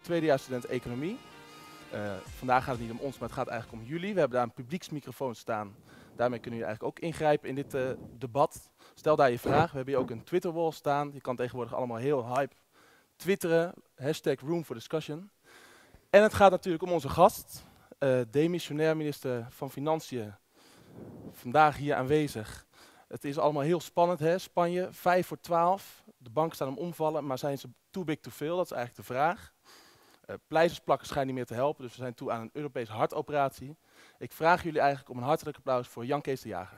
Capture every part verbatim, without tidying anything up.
tweedejaarsstudent economie. Uh, vandaag gaat het niet om ons, maar het gaat eigenlijk om jullie. We hebben daar een publieksmicrofoon staan. Daarmee kunnen jullie eigenlijk ook ingrijpen in dit uh, debat. Stel daar je vraag. We hebben hier ook een Twitterwall staan. Je kan tegenwoordig allemaal heel hype twitteren. Hashtag room for discussion. En het gaat natuurlijk om onze gast. Uh, demissionair minister van Financiën. Vandaag hier aanwezig. Het is allemaal heel spannend, hè? Spanje, vijf voor twaalf. De banken staan om omvallen, maar zijn ze too big to fail? Dat is eigenlijk de vraag. Uh, pleisters plakken schijnen niet meer te helpen, dus we zijn toe aan een Europese hartoperatie. Ik vraag jullie eigenlijk om een hartelijk applaus voor Jan Kees de Jager.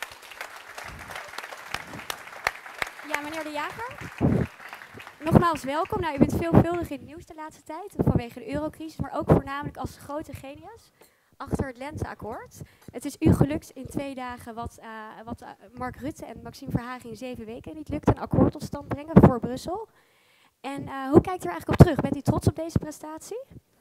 Ja, meneer de Jager. Nogmaals welkom. Nou, u bent veelvuldig in het nieuws de laatste tijd, vanwege de eurocrisis, maar ook voornamelijk als grote genius achter het Lenteakkoord. Het is u gelukt in twee dagen wat, uh, wat uh, Mark Rutte en Maxime Verhagen in zeven weken niet lukte, een akkoord tot stand brengen voor Brussel. En uh, hoe kijkt u er eigenlijk op terug? Bent u trots op deze prestatie?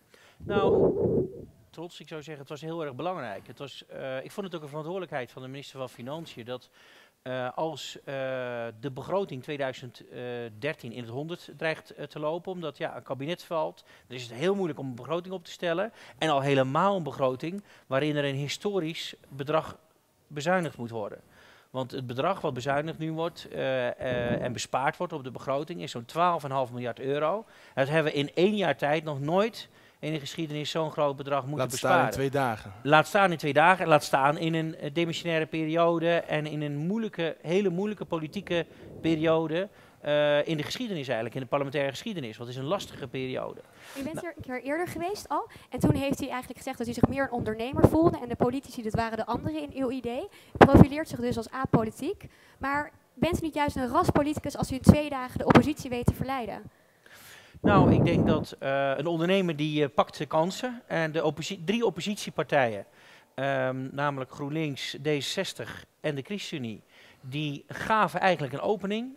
Nou, trots, ik zou zeggen, het was heel erg belangrijk. Het was, uh, ik vond het ook een verantwoordelijkheid van de minister van Financiën dat uh, als uh, de begroting tweeduizend dertien in het honderd dreigt uh, te lopen, omdat ja, een kabinet valt, dan is het heel moeilijk om een begroting op te stellen. En al helemaal een begroting waarin er een historisch bedrag bezuinigd moet worden. Want het bedrag wat bezuinigd nu wordt uh, uh, en bespaard wordt op de begroting is zo'n twaalf komma vijf miljard euro. Dat hebben we in één jaar tijd nog nooit in de geschiedenis zo'n groot bedrag moeten laat besparen. Laat staan in twee dagen. Laat staan in twee dagen. Laat staan in een uh, demissionaire periode en in een moeilijke, hele moeilijke politieke periode. Uh, in de geschiedenis eigenlijk, in de parlementaire geschiedenis. Want het is een lastige periode. U bent nou. hier een keer eerder geweest al. En toen heeft u eigenlijk gezegd dat u zich meer een ondernemer voelde. En de politici, dat waren de anderen in uw idee. U profileert zich dus als apolitiek. Maar bent u niet juist een raspoliticus als u in twee dagen de oppositie weet te verleiden? Nou, ik denk dat uh, een ondernemer die uh, pakt de kansen. En de opposi- drie oppositiepartijen, um, namelijk GroenLinks, D zesenzestig en de ChristenUnie, die gaven eigenlijk een opening.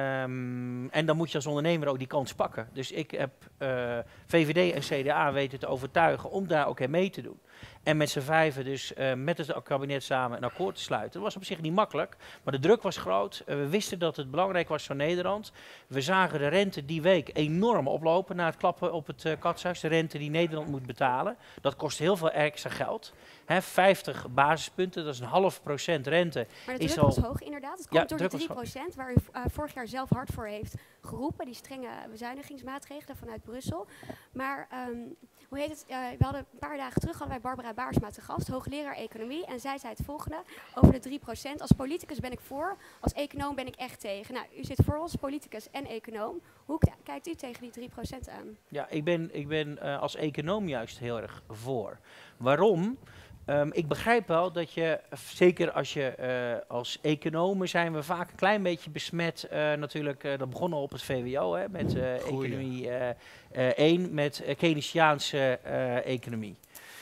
Um, en dan moet je als ondernemer ook die kans pakken. Dus ik heb uh, V V D en C D A weten te overtuigen om daar ook aan mee te doen. En met z'n vijven dus uh, met het kabinet samen een akkoord te sluiten. Dat was op zich niet makkelijk, maar de druk was groot. Uh, we wisten dat het belangrijk was voor Nederland. We zagen de rente die week enorm oplopen na het klappen op het uh, katshuis. De rente die Nederland moet betalen. Dat kost heel veel extra geld. He, vijftig basispunten, dat is een half procent rente. Maar de is druk al was hoog inderdaad. Het komt ja, door de drie procent waar u uh, vorig jaar zelf hard voor heeft geroepen. Die strenge bezuinigingsmaatregelen vanuit Brussel. Maar um, hoe heet het? Uh, we hadden een paar dagen terug hadden wij Barbara Baarsma te gast, hoogleraar economie. En zij zei het volgende over de drie procent. Als politicus ben ik voor, als econoom ben ik echt tegen. Nou, u zit voor ons, politicus en econoom. Hoe k- kijkt u tegen die drie procent aan? Ja, ik ben, ik ben uh, als econoom juist heel erg voor. Waarom? Um, ik begrijp wel dat je, zeker als je uh, als economen zijn we vaak een klein beetje besmet. Uh, natuurlijk, uh, dat begon al op het V W O, hè, met uh, economie uh, uh, één, met uh, Keynesiaanse uh, economie.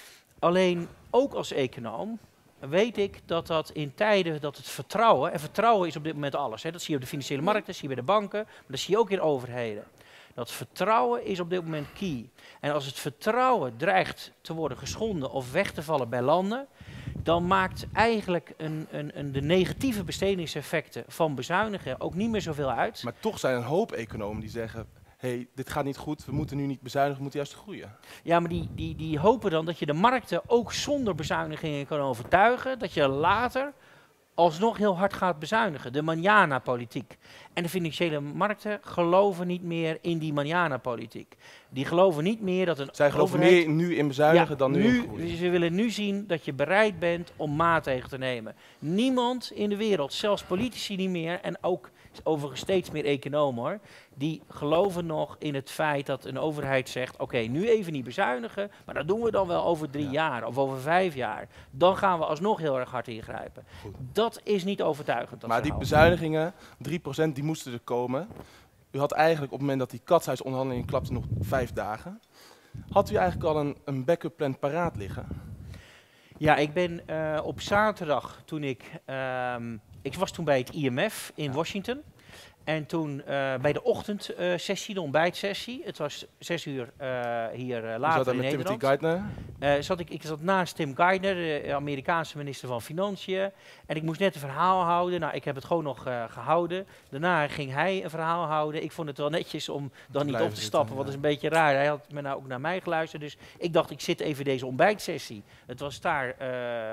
Alleen, ook als econoom weet ik dat dat in tijden dat het vertrouwen, en vertrouwen is op dit moment alles, hè, dat zie je op de financiële markten, dat zie je bij de banken, maar dat zie je ook in overheden. Dat vertrouwen is op dit moment key. En als het vertrouwen dreigt te worden geschonden of weg te vallen bij landen, dan maakt eigenlijk een, een, een de negatieve bestedingseffecten van bezuinigen ook niet meer zoveel uit. Maar toch zijn er een hoop economen die zeggen, hé, hey, dit gaat niet goed, we moeten nu niet bezuinigen, we moeten juist groeien. Ja, maar die, die, die hopen dan dat je de markten ook zonder bezuinigingen kan overtuigen, dat je later alsnog heel hard gaat bezuinigen. De manjana-politiek. En de financiële markten geloven niet meer in die manjana-politiek. Die geloven niet meer dat een Zij geloven overheid meer nu in bezuinigen ja, dan nu, nu in groeien. Ze willen nu zien dat je bereid bent om maatregelen te nemen. Niemand in de wereld, zelfs politici niet meer, en ook overigens steeds meer economen hoor, die geloven nog in het feit dat een overheid zegt, oké, okay, nu even niet bezuinigen, maar dat doen we dan wel over drie ja. jaar of over vijf jaar. Dan gaan we alsnog heel erg hard ingrijpen. Goed. Dat is niet overtuigend. Maar die bezuinigingen, drie procent, die moesten er komen. U had eigenlijk op het moment dat die katshuisonderhandeling klapte nog vijf dagen. Had u eigenlijk al een, een backup plan paraat liggen? Ja, ik ben uh, op zaterdag toen ik, um, ik was toen bij het I M F in ja. Washington. En toen uh, bij de ochtendsessie, uh, de ontbijtsessie, het was zes uur uh, hier uh, later zat in met Nederland. Timothy Geithner? Uh, zat ik, ik zat naast Tim Geithner, de Amerikaanse minister van Financiën. En ik moest net een verhaal houden. Nou, ik heb het gewoon nog uh, gehouden. Daarna ging hij een verhaal houden. Ik vond het wel netjes om dan niet op te stappen, want dat is een beetje raar. Hij had me nou ook naar mij geluisterd. Dus ik dacht, ik zit even deze ontbijtsessie. Het was daar uh,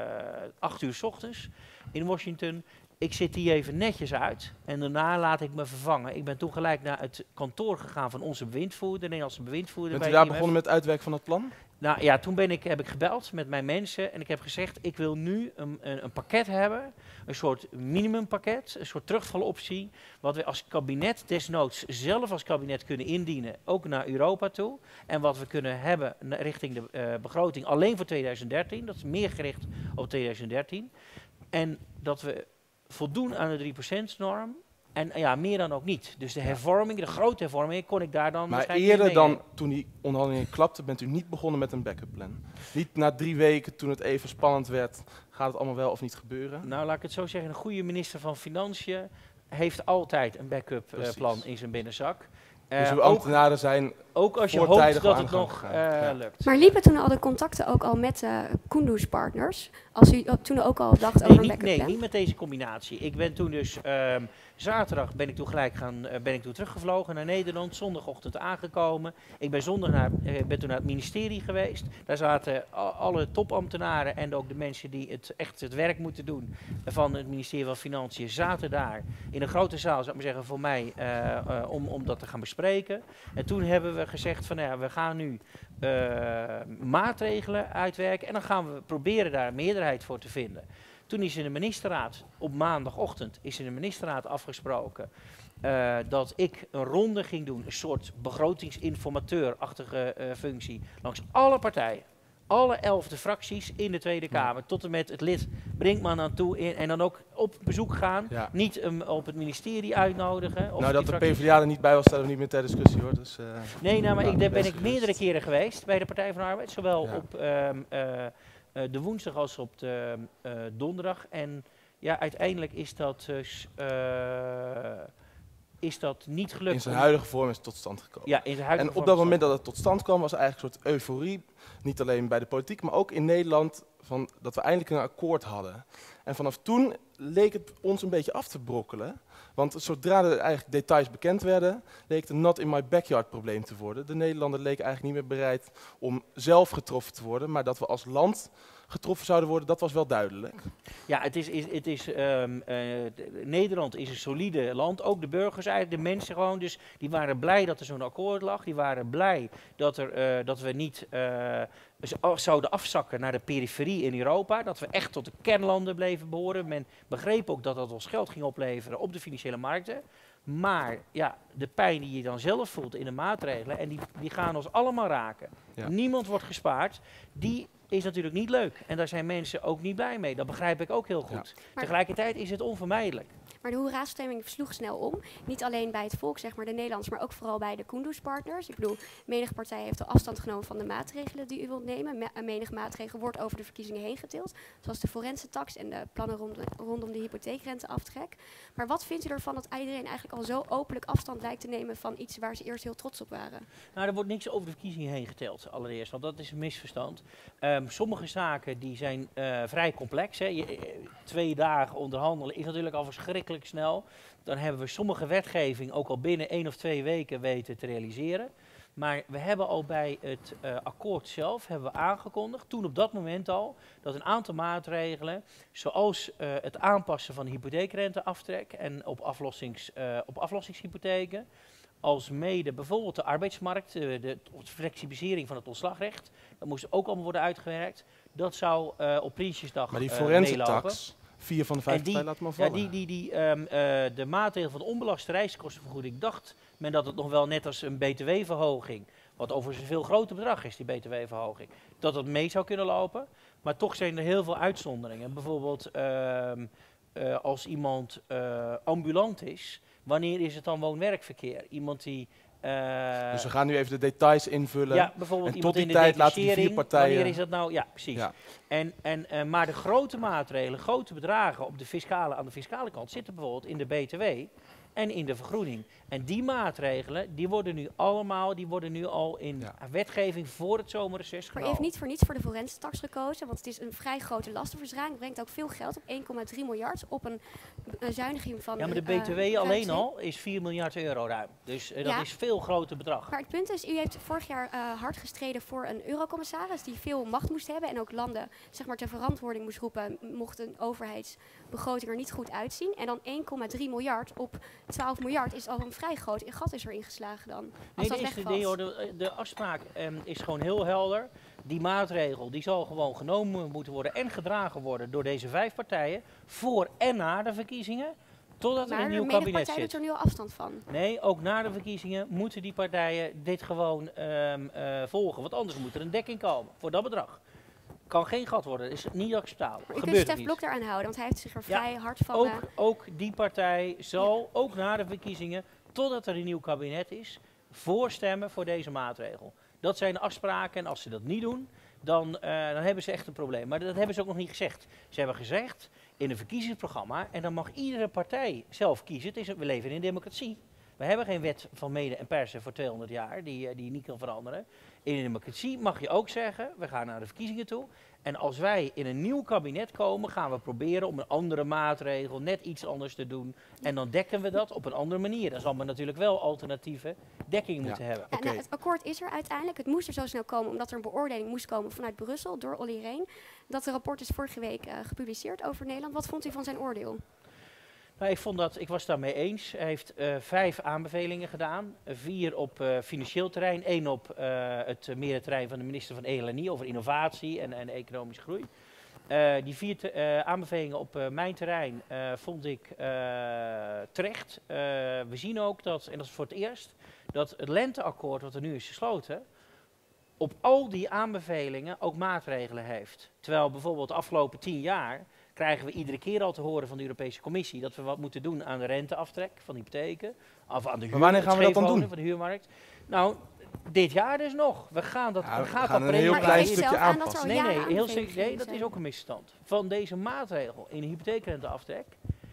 acht uur 's ochtends in Washington. Ik zit die even netjes uit en daarna laat ik me vervangen. Ik ben toen gelijk naar het kantoor gegaan van onze bewindvoerder, de Nederlandse bewindvoerder. Bent u bij daar I M F. begonnen met het uitwerken van het plan? Nou ja, toen ben ik, heb ik gebeld met mijn mensen en ik heb gezegd, ik wil nu een, een, een pakket hebben, een soort minimumpakket, een soort terugvaloptie, wat we als kabinet desnoods zelf als kabinet kunnen indienen, ook naar Europa toe. En wat we kunnen hebben richting de uh, begroting alleen voor tweeduizend dertien, dat is meer gericht op tweeduizend dertien. En dat we voldoen aan de drie procent norm. En ja, meer dan ook niet. Dus de hervorming, de grote hervorming, kon ik daar dan Maar waarschijnlijk eerder mee dan nemen. toen die onderhandelingen klapten, bent u niet begonnen met een backup plan? Niet na drie weken, toen het even spannend werd, gaat het allemaal wel of niet gebeuren? Nou, laat ik het zo zeggen. Een goede minister van Financiën heeft altijd een backup uh, plan in zijn binnenzak. Uh, Dus uw ook, ambtenaren zijn ook als je voortijdig hoopt al dat het aan nog de uh, gang gegaan. Ja. lukt. Maar liepen toen al de contacten ook al met de Kunduz-partners? Als u op- toen ook al dacht Nee, over een niet, backup nee, plan? niet met deze combinatie. Ik ben toen dus um, zaterdag ben ik toen gelijk gaan, uh, ben ik toen teruggevlogen naar Nederland, zondagochtend aangekomen. Ik ben zondag naar, uh, ben toen naar het ministerie geweest. Daar zaten al, alle topambtenaren en ook de mensen die het echt het werk moeten doen van het ministerie van Financiën zaten daar in een grote zaal, zou ik maar zeggen, voor mij uh, uh, om, om dat te gaan bespreken. En toen hebben we gezegd van, nou ja, we gaan nu uh, maatregelen uitwerken en dan gaan we proberen daar een meerderheid voor te vinden. Toen is in de ministerraad, op maandagochtend, is in de ministerraad afgesproken uh, dat ik een ronde ging doen, een soort begrotingsinformateur-achtige uh, functie, langs alle partijen. Alle elfde fracties in de Tweede Kamer, ja. Tot en met het lid Brinkman aan toe in, en dan ook op bezoek gaan. Ja. Niet um, op het ministerie uitnodigen. Of nou, dat de fracties... PvdA er niet bij was, stellen we niet meer ter discussie hoor. Dus, uh, nee, nou, maar nou, ik, daar ben ik gerust. meerdere keren geweest bij de Partij van de Arbeid. Zowel ja. op um, uh, uh, de woensdag als op de uh, donderdag. En ja, uiteindelijk is dat dus... Uh, is dat niet gelukt. In zijn huidige vorm is het tot stand gekomen. Ja, in zijn huidige en op dat moment dat het tot stand kwam, was er eigenlijk een soort euforie. Niet alleen bij de politiek, maar ook in Nederland, van dat we eindelijk een akkoord hadden. En vanaf toen leek het ons een beetje af te brokkelen. Want zodra er eigenlijk details bekend werden, leek het een not in my backyard probleem te worden. De Nederlander leken eigenlijk niet meer bereid om zelf getroffen te worden, maar dat we als land getroffen zouden worden, dat was wel duidelijk. Ja, het is, is, het is, um, uh, Nederland is een solide land, ook de burgers eigenlijk, de mensen gewoon. Dus die waren blij dat er zo'n akkoord lag, die waren blij dat, er, uh, dat we niet uh, zouden afzakken naar de periferie in Europa. Dat we echt tot de kernlanden bleven behoren. Men begreep ook dat dat ons geld ging opleveren op de financiële markten. Maar ja, de pijn die je dan zelf voelt in de maatregelen, en die, die gaan ons allemaal raken. Ja. Niemand wordt gespaard, die is natuurlijk niet leuk. En daar zijn mensen ook niet blij mee. Dat begrijp ik ook heel goed. Ja. Tegelijkertijd is het onvermijdelijk. Maar de hoera-stemming sloeg snel om. Niet alleen bij het volk, zeg maar, de Nederlanders, maar ook vooral bij de Kunduz-partners. Ik bedoel, menige partij heeft al afstand genomen van de maatregelen die u wilt nemen. Me menig maatregel wordt over de verkiezingen heen getild. Zoals de forense tax en de plannen rond, rondom de hypotheekrenteaftrek. Maar wat vindt u ervan dat iedereen eigenlijk al zo openlijk afstand lijkt te nemen van iets waar ze eerst heel trots op waren? Nou, er wordt niks over de verkiezingen heen geteld, allereerst. Want dat is een misverstand. Um, sommige zaken die zijn uh, vrij complex. Hè. Je, twee dagen onderhandelen is natuurlijk al verschrikkelijk snel. Dan hebben we sommige wetgeving ook al binnen één of twee weken weten te realiseren. Maar we hebben al bij het uh, akkoord zelf hebben we aangekondigd, toen op dat moment al, dat een aantal maatregelen, zoals uh, het aanpassen van de hypotheekrenteaftrek en op, aflossings, uh, op aflossingshypotheken, als mede bijvoorbeeld de arbeidsmarkt, uh, de flexibilisering van het ontslagrecht, dat moest ook allemaal worden uitgewerkt. Dat zou uh, op Prinsjesdag maar die uh, forense meelopen. Tax, vier van de vijf partijen laat maar vallen. Ja, die, die, die, um, uh, de maatregel van de onbelaste reiskostenvergoeding, dacht men dat het nog wel net als een B T W-verhoging, wat overigens een veel groter bedrag is, die B T W-verhoging, dat het mee zou kunnen lopen. Maar toch zijn er heel veel uitzonderingen. Bijvoorbeeld um, uh, als iemand uh, ambulant is, wanneer is het dan woon-werkverkeer? Iemand die... Uh, dus we gaan nu even de details invullen. Ja, bijvoorbeeld en iemand tot die in de tijd laten die vier partijen... Wanneer is dat nou? Ja, precies. Ja. En, en, uh, maar de grote maatregelen, grote bedragen op de fiscale, aan de fiscale kant zitten bijvoorbeeld in de B T W. en in de vergroening. En die maatregelen, die worden nu allemaal, die worden nu al in Ja. wetgeving voor het zomerreces Maar u genomen. heeft niet voor niets voor de forensentax gekozen, want het is een vrij grote lastenverzwaring. Het brengt ook veel geld op, één komma drie miljard, op een, een zuiniging van... Ja, maar de eh, B T W ruim alleen twee. al is vier miljard euro ruim. Dus uh, dat Ja. is veel groter bedrag. Maar het punt is, u heeft vorig jaar uh, hard gestreden voor een eurocommissaris die veel macht moest hebben en ook landen zeg maar, ter verantwoording moest roepen, mocht een overheidsbegroting er niet goed uitzien. En dan één komma drie miljard op twaalf miljard is al een vrij groot gat is er ingeslagen dan. Als Nee, dat de, is de, wegvalt. de, de, de afspraak um, is gewoon heel helder. Die maatregel die zal gewoon genomen moeten worden en gedragen worden door deze vijf partijen voor en na de verkiezingen, totdat er Maar een de nieuw menige kabinet partij zit. doet er nu al afstand van. Nee, ook na de verkiezingen moeten die partijen dit gewoon um, uh, volgen. Want anders moet er een dekking komen voor dat bedrag. Kan geen gat worden, dat is niet acceptabel. Maar u kunt Gebeurt Stef niet. Blok daaraan houden, want hij heeft zich er Ja, vrij hard van... Ook, uh, ook die partij zal, ook na de verkiezingen, totdat er een nieuw kabinet is, voorstemmen voor deze maatregel. Dat zijn de afspraken en als ze dat niet doen, dan, uh, dan hebben ze echt een probleem. Maar dat hebben ze ook nog niet gezegd. Ze hebben gezegd in een verkiezingsprogramma, en dan mag iedere partij zelf kiezen. Het is, we leven in een democratie. We hebben geen wet van mede en persen voor tweehonderd jaar, die, uh, die je niet kan veranderen. In een democratie mag je ook zeggen, we gaan naar de verkiezingen toe. En als wij in een nieuw kabinet komen, gaan we proberen om een andere maatregel net iets anders te doen. En dan dekken we dat op een andere manier. Dan zal men natuurlijk wel alternatieve dekking Ja. moeten hebben. Ja, Oké. nou, het akkoord is er uiteindelijk. Het moest er zo snel komen omdat er een beoordeling moest komen vanuit Brussel door Olly Rehn. Dat rapport is vorige week uh, gepubliceerd over Nederland. Wat vond u van zijn oordeel? Nou, ik, vond dat, ik was het daarmee eens. Hij heeft uh, vijf aanbevelingen gedaan. Uh, vier op uh, financieel terrein. één op uh, het uh, meerterrein van de minister van E L N I over innovatie en, en economische groei. Uh, die vier te, uh, aanbevelingen op uh, mijn terrein uh, vond ik uh, terecht. Uh, we zien ook dat, en dat is voor het eerst, dat het lenteakkoord wat er nu is gesloten, op al die aanbevelingen ook maatregelen heeft. Terwijl bijvoorbeeld de afgelopen tien jaar krijgen we iedere keer al te horen van de Europese Commissie dat we wat moeten doen aan de renteaftrek van hypotheken. Of aan de huur, Maar wanneer gaan we dat dan scheefwonen doen? van de huurmarkt. Nou, dit jaar dus nog. We gaan dat, Ja, we we gaan gaan dat een heel Maar klein u geeft stukje zelf aan dat aanpassen. er al Nee, jaren nee, heel aanbevelingen zeker, nee, dat zijn. is ook een misstand. Van deze maatregel in de hypotheekrenteaftrek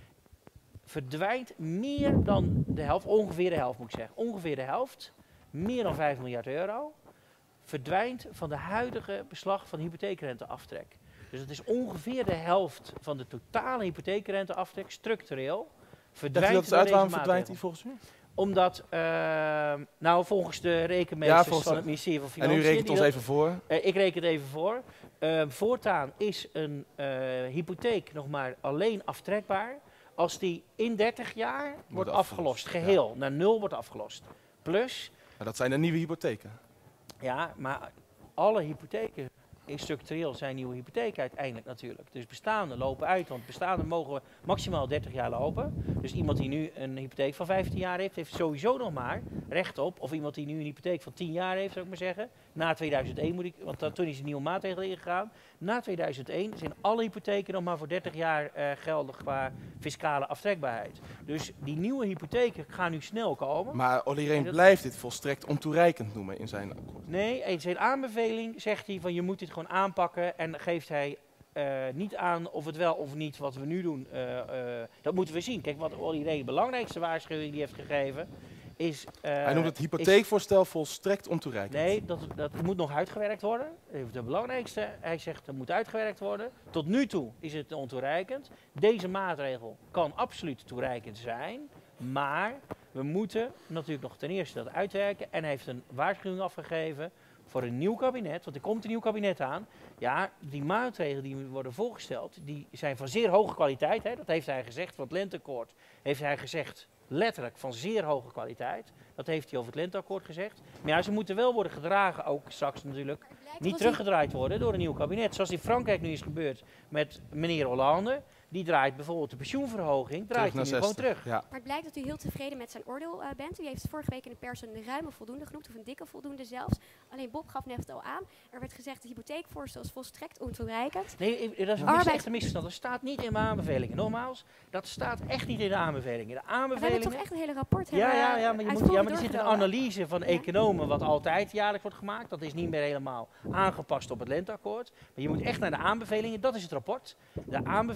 verdwijnt meer dan de helft, ongeveer de helft moet ik zeggen, ongeveer de helft, meer dan vijf miljard euro, verdwijnt van de huidige beslag van hypotheekrenteaftrek. Dus het is ongeveer de helft van de totale hypotheekrenteaftrek, structureel, Legt u verdwijnt dat eens door uit, deze waarom verdwijnt die maatregel. volgens u? Omdat, uh, nou volgens de rekenmeesters Ja, volgens van de- het ministerie van En Financiën... u rekent die ons dat- even voor. Uh, ik reken het even voor. Uh, voortaan is een uh, hypotheek nog maar alleen aftrekbaar als die in dertig jaar wordt afgelost. afgelost, Geheel, naar nul wordt afgelost. Plus, Maar dat zijn de nieuwe hypotheken. ja, maar alle hypotheken in structureel zijn nieuwe hypotheken uiteindelijk natuurlijk. Dus bestaande lopen uit, want bestaande mogen maximaal dertig jaar lopen. Dus iemand die nu een hypotheek van vijftien jaar heeft, heeft sowieso nog maar recht op. Of iemand die nu een hypotheek van tien jaar heeft, zou ik maar zeggen. Na tweeduizend één moet ik, want dan, toen is een nieuwe maatregel ingegaan. Na tweeduizend één zijn alle hypotheken nog maar voor dertig jaar uh, geldig qua fiscale aftrekbaarheid. Dus die nieuwe hypotheken gaan nu snel komen. Maar Olly Rehn En dat- blijft dit volstrekt ontoereikend noemen in zijn akkoord. Nee, in zijn aanbeveling zegt hij van je moet dit gewoon aanpakken en geeft hij uh, niet aan of het wel of niet wat we nu doen. Uh, uh, dat moeten we zien. Kijk, wat Olly Rehn de belangrijkste waarschuwing die heeft gegeven is... Uh, Hij noemt het is- hypotheekvoorstel volstrekt ontoereikend. Nee, dat, dat moet nog uitgewerkt worden. De belangrijkste, hij zegt dat moet uitgewerkt worden. Tot nu toe is het ontoereikend. Deze maatregel kan absoluut toereikend zijn, maar we moeten natuurlijk nog ten eerste dat uitwerken. En hij heeft een waarschuwing afgegeven voor een nieuw kabinet, want er komt een nieuw kabinet aan. Ja, die maatregelen die worden voorgesteld, die zijn van zeer hoge kwaliteit. Hè. Dat heeft hij gezegd, van het lenteakkoord heeft hij gezegd, letterlijk van zeer hoge kwaliteit. Dat heeft hij over het lenteakkoord gezegd. Maar ja, ze moeten wel worden gedragen, ook straks natuurlijk, niet teruggedraaid worden door een nieuw kabinet. Zoals in Frankrijk nu is gebeurd met meneer Hollande. Die draait bijvoorbeeld de pensioenverhoging, draait hij nu gewoon terug. Ja. Maar het blijkt dat u heel tevreden met zijn oordeel uh, bent. U heeft vorige week in de pers een ruime voldoende genoemd, of een dikke voldoende zelfs. Alleen Bob gaf net al aan. Er werd gezegd dat het hypotheekvoorstel is volstrekt ontoereikend. Nee, ik- dat is een Arbeid- mis, echt een misverstand. Dat staat niet in mijn aanbevelingen. Nogmaals, dat staat echt niet in de aanbevelingen. De Maar we hebben aanbevelingen... toch echt een hele rapport Ja, hebben, ja, uh, ja, maar, je moet, uitvoerig ja, maar er zit een doorgenomen. analyse van Ja. economen wat altijd jaarlijks wordt gemaakt. Dat is niet meer helemaal aangepast op het lenteakkoord. Maar je moet echt naar de aanbevelingen, dat is het rapport. De aanbevelingen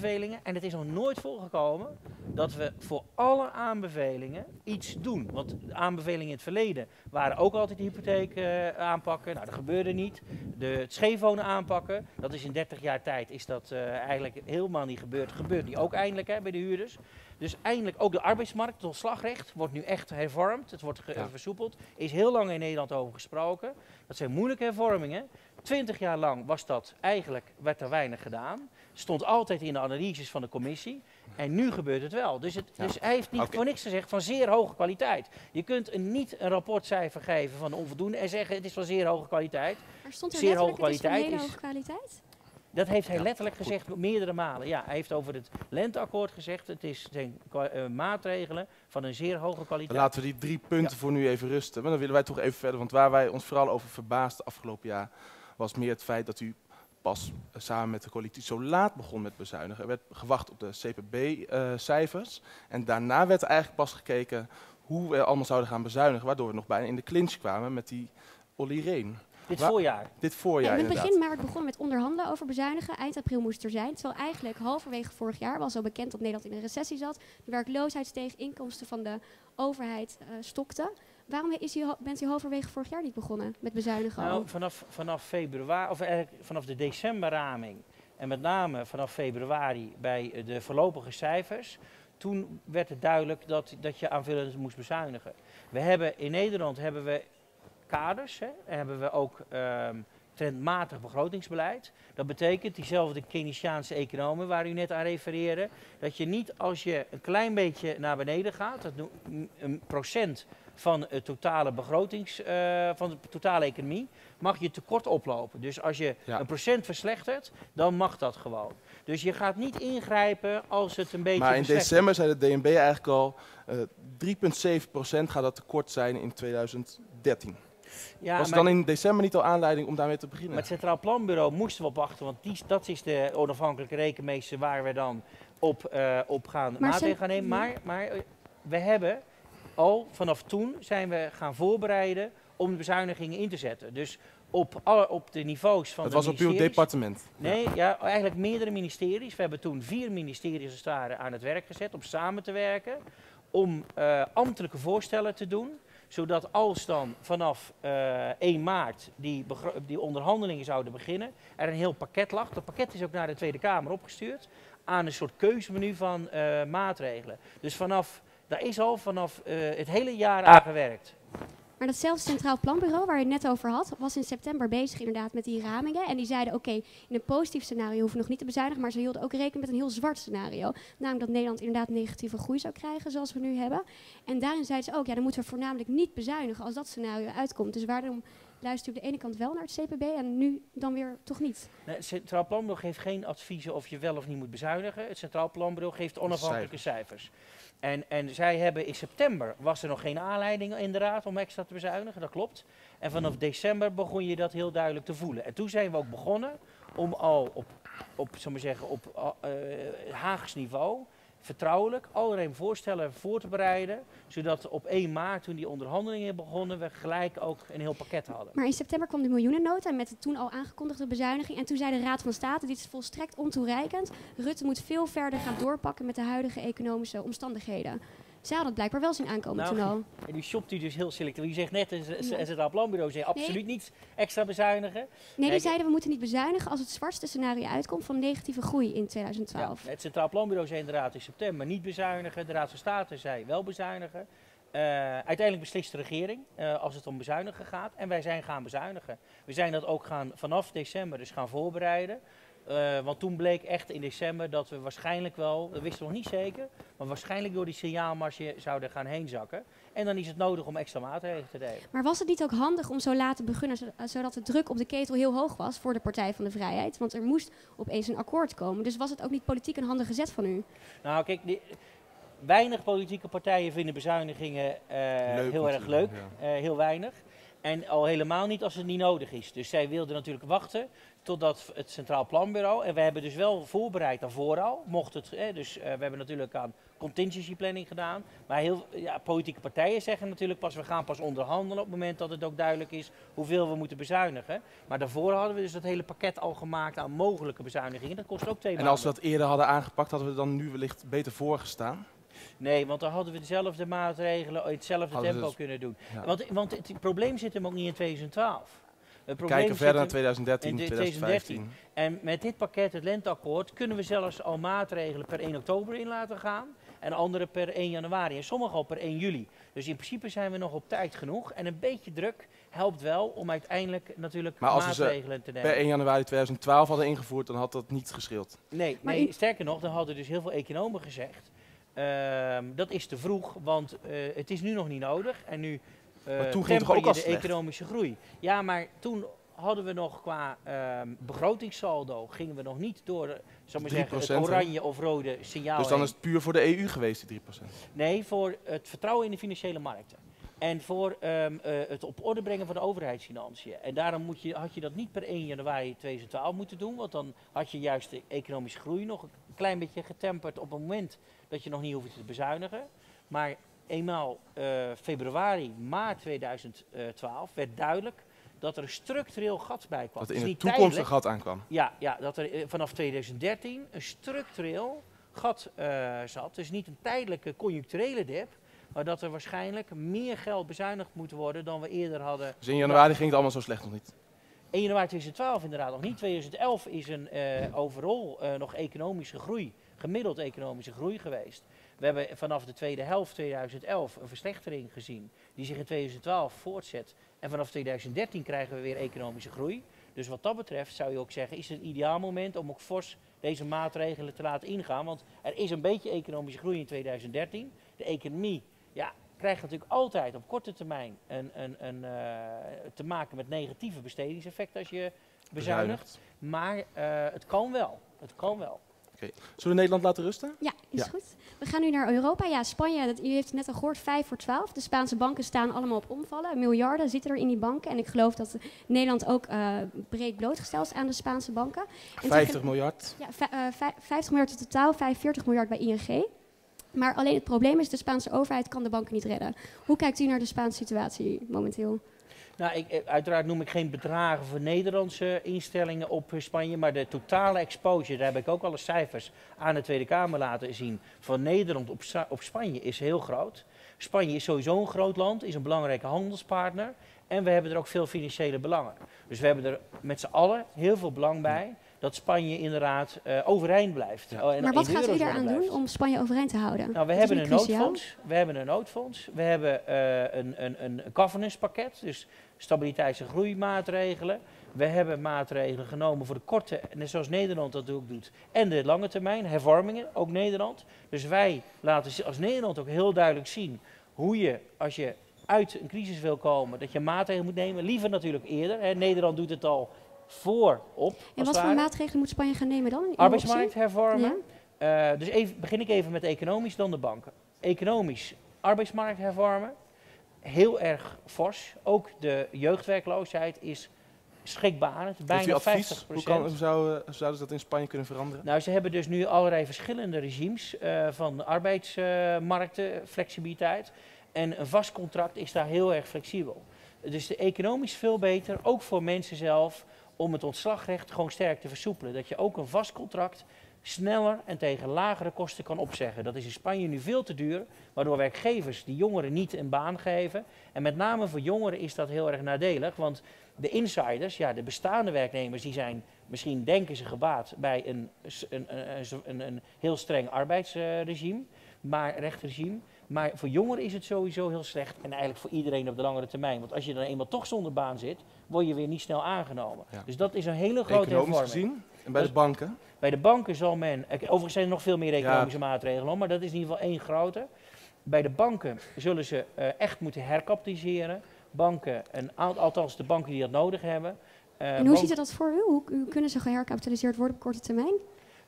En het is nog nooit voorgekomen dat we voor alle aanbevelingen iets doen. Want de aanbevelingen in het verleden waren ook altijd de hypotheek uh, aanpakken. Nou, dat gebeurde niet. De, het scheefwonen aanpakken, dat is in dertig jaar tijd is dat uh, eigenlijk helemaal niet gebeurd. Gebeurt nu ook eindelijk hè, bij de huurders. Dus eindelijk ook de arbeidsmarkt, het ontslagrecht, wordt nu echt hervormd. Het wordt ja. versoepeld. Er is heel lang in Nederland over gesproken. Dat zijn moeilijke hervormingen. Twintig jaar lang was dat eigenlijk, werd er weinig gedaan. Stond altijd in de analyses van de commissie. En nu gebeurt het wel. Dus, het, ja. dus hij heeft niet okay. voor niks gezegd van zeer hoge kwaliteit. Je kunt een, niet een rapportcijfer geven van onvoldoende en zeggen het is van zeer hoge kwaliteit. Maar stond er zeer hoge kwaliteit het is van hele is, hoge kwaliteit? Dat heeft hij ja, letterlijk goed. gezegd meerdere malen. Ja, hij heeft over het lenteakkoord gezegd. Het is zijn uh, maatregelen van een zeer hoge kwaliteit. Dan laten we die drie punten ja. voor nu even rusten. Maar dan willen wij toch even verder. Want waar wij ons vooral over verbaasden afgelopen jaar was meer het feit dat u pas uh, samen met de coalitie zo laat begon met bezuinigen. Er werd gewacht op de C P B-cijfers. Uh, en daarna werd eigenlijk pas gekeken hoe we allemaal zouden gaan bezuinigen. Waardoor we nog bijna in de clinch kwamen met die Olly Rehn. Dit voorjaar? Dit voorjaar, ja, in het inderdaad. begin maart begonnen met onderhandelen over bezuinigen. Eind april moest het er zijn. Terwijl eigenlijk halverwege vorig jaar was al bekend dat Nederland in een recessie zat. De werkloosheid steeg, inkomsten van de overheid uh, stokten. Waarom is u, bent u halverwege vorig jaar niet begonnen met bezuinigen? Nou, vanaf, vanaf februari, of eigenlijk vanaf de decemberraming en met name vanaf februari bij de voorlopige cijfers, toen werd het duidelijk dat, dat je aanvullend moest bezuinigen. We hebben in Nederland hebben we kaders, hè, hebben we ook um, trendmatig begrotingsbeleid. Dat betekent, diezelfde Keynesiaanse economen waar u net aan refereerde, dat je niet als je een klein beetje naar beneden gaat, dat een procent van het totale begrotings, uh, van de totale economie, mag je tekort oplopen. Dus als je ja. een procent verslechtert, dan mag dat gewoon. Dus je gaat niet ingrijpen als het een beetje Maar in verslechtert. december zei de D N B eigenlijk al, uh, drie komma zeven procent gaat dat tekort zijn in tweeduizend dertien. Ja, was het dan in december niet al aanleiding om daarmee te beginnen? Maar het Centraal Planbureau moesten we op wachten, want die, dat is de onafhankelijke rekenmeester waar we dan op, uh, op gaan maatregelen gaan nemen. Maar, maar we hebben al vanaf toen zijn we gaan voorbereiden om de bezuinigingen in te zetten. Dus op, alle, op de niveaus van dat de was op uw departement? Nee, ja. ja, eigenlijk meerdere ministeries. We hebben toen vier ministeries als het ware aan het werk gezet om samen te werken. Om uh, ambtelijke voorstellen te doen. Zodat als dan vanaf uh, één maart die, die onderhandelingen zouden beginnen, er een heel pakket lag. Dat pakket is ook naar de Tweede Kamer opgestuurd. Aan een soort keuzemenu van uh, maatregelen. Dus vanaf, daar is al vanaf uh, het hele jaar aan gewerkt. Maar datzelfde Centraal Planbureau waar je het net over had, was in september bezig inderdaad met die ramingen. En die zeiden oké, okay, in een positief scenario hoeven we nog niet te bezuinigen, maar ze hielden ook rekening met een heel zwart scenario. Namelijk dat Nederland inderdaad negatieve groei zou krijgen zoals we nu hebben. En daarin zeiden ze ook, ja dan moeten we voornamelijk niet bezuinigen als dat scenario uitkomt. Dus waarom luistert u op de ene kant wel naar het C P B en nu dan weer toch niet? Nee, het Centraal Planbureau geeft geen adviezen of je wel of niet moet bezuinigen. Het Centraal Planbureau geeft onafhankelijke cijfers. cijfers. En, en zij hebben in september, was er nog geen aanleiding in de raad om extra te bezuinigen, dat klopt. En vanaf december begon je dat heel duidelijk te voelen. En toen zijn we ook begonnen om al op, op, zal maar zeggen, op uh, Haags niveau, vertrouwelijk, allerlei voorstellen voor te bereiden. Zodat op één maart, toen die onderhandelingen begonnen, we gelijk ook een heel pakket hadden. Maar in september kwam de miljoenennota met de toen al aangekondigde bezuiniging. En toen zei de Raad van State, dit is volstrekt ontoereikend. Rutte moet veel verder gaan doorpakken met de huidige economische omstandigheden. Zij hadden het blijkbaar wel zien aankomen nou, toen al. En nu shopt u dus heel selectief. U zegt net, het Centraal Planbureau zei absoluut nee. niet extra bezuinigen. Nee, die nee, zeiden we moeten niet bezuinigen als het zwartste scenario uitkomt van negatieve groei in tweeduizend twaalf. Ja, het Centraal Planbureau zei inderdaad in september niet bezuinigen. De Raad van State zei wel bezuinigen. Uh, uiteindelijk beslist de regering uh, als het om bezuinigen gaat. En wij zijn gaan bezuinigen. We zijn dat ook gaan vanaf december dus gaan voorbereiden. Uh, want toen bleek echt in december dat we waarschijnlijk wel, dat wisten we nog niet zeker, maar waarschijnlijk door die signaalmarge zouden gaan heen zakken. En dan is het nodig om extra maatregelen te nemen. Maar was het niet ook handig om zo laat te beginnen, zodat de druk op de ketel heel hoog was voor de Partij van de Vrijheid? Want er moest opeens een akkoord komen. Dus was het ook niet politiek een handige zet van u? Nou kijk, die, weinig politieke partijen vinden bezuinigingen uh, heel erg leuk. Ja. Uh, heel weinig. En al helemaal niet als het niet nodig is. Dus zij wilden natuurlijk wachten totdat het Centraal Planbureau, en we hebben dus wel voorbereid daarvoor al, mocht het, hè, dus uh, we hebben natuurlijk aan contingency planning gedaan, maar heel, ja, politieke partijen zeggen natuurlijk pas, we gaan pas onderhandelen op het moment dat het ook duidelijk is hoeveel we moeten bezuinigen. Maar daarvoor hadden we dus dat hele pakket al gemaakt aan mogelijke bezuinigingen, dat kost ook twee maanden. En als we dat eerder hadden aangepakt, hadden we er dan nu wellicht beter voorgestaan? Nee, want dan hadden we dezelfde maatregelen in hetzelfde Hadden tempo dus, kunnen doen. Ja. Want, want het, het probleem zit hem ook niet in twintig twaalf. Het probleem Kijken verder naar zit hem twintig dertien, in twintig vijftien. En met dit pakket, het lenteakkoord, kunnen we zelfs al maatregelen per één oktober in laten gaan. En andere per één januari en sommige al per één juli. Dus in principe zijn we nog op tijd genoeg. En een beetje druk helpt wel om uiteindelijk natuurlijk maar als maatregelen we te ze nemen. per één januari tweeduizend twaalf hadden ingevoerd, dan had dat niet gescheeld. Nee, Maar nee u- sterker nog, dan hadden dus heel veel economen gezegd. ehm, dat is te vroeg, want eh, het is nu nog niet nodig. En nu eh Maar toen ging het toch temper ook je al de slecht? economische groei. Ja, maar toen hadden we nog qua ehm, begrotingssaldo, gingen we nog niet door, eh, zal maar drie zeggen, het procent, hè? oranje of rode signaal Dus dan heen. is het puur voor de E U geweest, die drie procent. Nee, voor het vertrouwen in de financiële markten. En voor ehm, eh, het op orde brengen van de overheidsfinanciën. En daarom moet je, had je dat niet per één januari tweeduizend twaalf moeten doen. Want dan had je juist de economische groei nog een klein beetje getemperd op het moment dat je nog niet hoefde te bezuinigen. Maar eenmaal eh, februari, maart tweeduizend twaalf werd duidelijk dat er een structureel gat bij kwam. Dat er Dus in de niet toekomst een tijdelijk. gat aankwam. Ja, ja, dat er eh, vanaf tweeduizend dertien een structureel gat eh, zat. Dus niet een tijdelijke conjuncturele dip, maar dat er waarschijnlijk meer geld bezuinigd moet worden dan we eerder hadden. Dus in januari ging het allemaal zo slecht nog niet. één januari tweeduizend twaalf inderdaad nog niet. tweeduizend elf is een eh overal eh, nog economische groei, gemiddeld economische groei geweest. We hebben vanaf de tweede helft tweeduizend elf een verslechtering gezien die zich in tweeduizend twaalf voortzet. En vanaf tweeduizend dertien krijgen we weer economische groei. Dus wat dat betreft zou je ook zeggen, is het een ideaal moment om ook fors deze maatregelen te laten ingaan. Want er is een beetje economische groei in tweeduizend dertien. De economie ja, krijgt natuurlijk altijd op korte termijn een, een, een, uh, te maken met negatieve bestedingseffecten als je bezuinigt. Maar uh, het kan wel. Het kan wel. Okay. Zullen we Nederland laten rusten? Ja, is Ja. goed. We gaan nu naar Europa. Ja, Spanje, dat, u heeft het net al gehoord, vijf voor twaalf. De Spaanse banken staan allemaal op omvallen. Miljarden zitten er in die banken. En ik geloof dat Nederland ook uh, breed blootgesteld is aan de Spaanse banken. En vijftig miljard. Ja, uh, vijftig miljard in totaal, vijfenveertig miljard bij I N G. Maar alleen het probleem is, de Spaanse overheid kan de banken niet redden. Hoe kijkt u naar de Spaanse situatie momenteel? Nou, ik, uiteraard noem ik geen bedragen voor Nederlandse instellingen op Spanje, maar de totale exposure, daar heb ik ook alle cijfers aan de Tweede Kamer laten zien, van Nederland op, op Spanje is heel groot. Spanje is sowieso een groot land, is een belangrijke handelspartner en we hebben er ook veel financiële belangen. Dus we hebben er met z'n allen heel veel belang bij dat Spanje inderdaad uh, overeind blijft. Ja. Uh, en maar wat gaat u eurozone daaraan blijft. doen om Spanje overeind te houden? Nou, we Dat hebben is een nu cruciaal. noodfonds. We hebben een noodfonds. We hebben uh, een, een, een governance pakket, dus stabiliteits- en groeimaatregelen. We hebben maatregelen genomen voor de korte, net zoals Nederland dat ook doet, en de lange termijn, hervormingen, ook Nederland. Dus wij laten als Nederland ook heel duidelijk zien hoe je, als je uit een crisis wil komen, dat je maatregelen moet nemen. Liever natuurlijk eerder. Hè. Nederland doet het al voorop. En wat voor maatregelen moet Spanje gaan nemen dan? in uw Arbeidsmarkt optie? hervormen. Ja. Uh, dus even, begin ik even met economisch, dan de banken. Economisch, arbeidsmarkt hervormen. Heel erg fors. Ook de jeugdwerkloosheid is schrikbarend. Heeft u Bijna advies? vijftig Hoe, procent. kan, hoe, zou, uh, hoe zouden ze dat in Spanje kunnen veranderen? Nou, ze hebben dus nu allerlei verschillende regimes uh, van arbeidsmarkten, uh, flexibiliteit. En een vast contract is daar heel erg flexibel. Dus de economisch veel beter, ook voor mensen zelf, om het ontslagrecht gewoon sterk te versoepelen. Dat je ook een vast contract sneller en tegen lagere kosten kan opzeggen. Dat is in Spanje nu veel te duur, waardoor werkgevers die jongeren niet een baan geven. En met name voor jongeren is dat heel erg nadelig, want de insiders, ja, de bestaande werknemers, die zijn misschien, denken ze, gebaat bij een, een, een, een, een heel streng arbeidsregime, maar rechtregime. Maar voor jongeren is het sowieso heel slecht en eigenlijk voor iedereen op de langere termijn. Want als je dan eenmaal toch zonder baan zit, word je weer niet snel aangenomen. Ja. Dus dat is een hele grote Economisch hervorming. gezien en bij de banken? Bij de banken zal men, overigens zijn er nog veel meer economische ja. maatregelen, maar dat is in ieder geval één grote. Bij de banken zullen ze uh, echt moeten herkapitaliseren. Banken, en, althans de banken die dat nodig hebben. Uh, en hoe ziet u dat voor u? Hoe, hoe kunnen ze geherkapitaliseerd worden op korte termijn?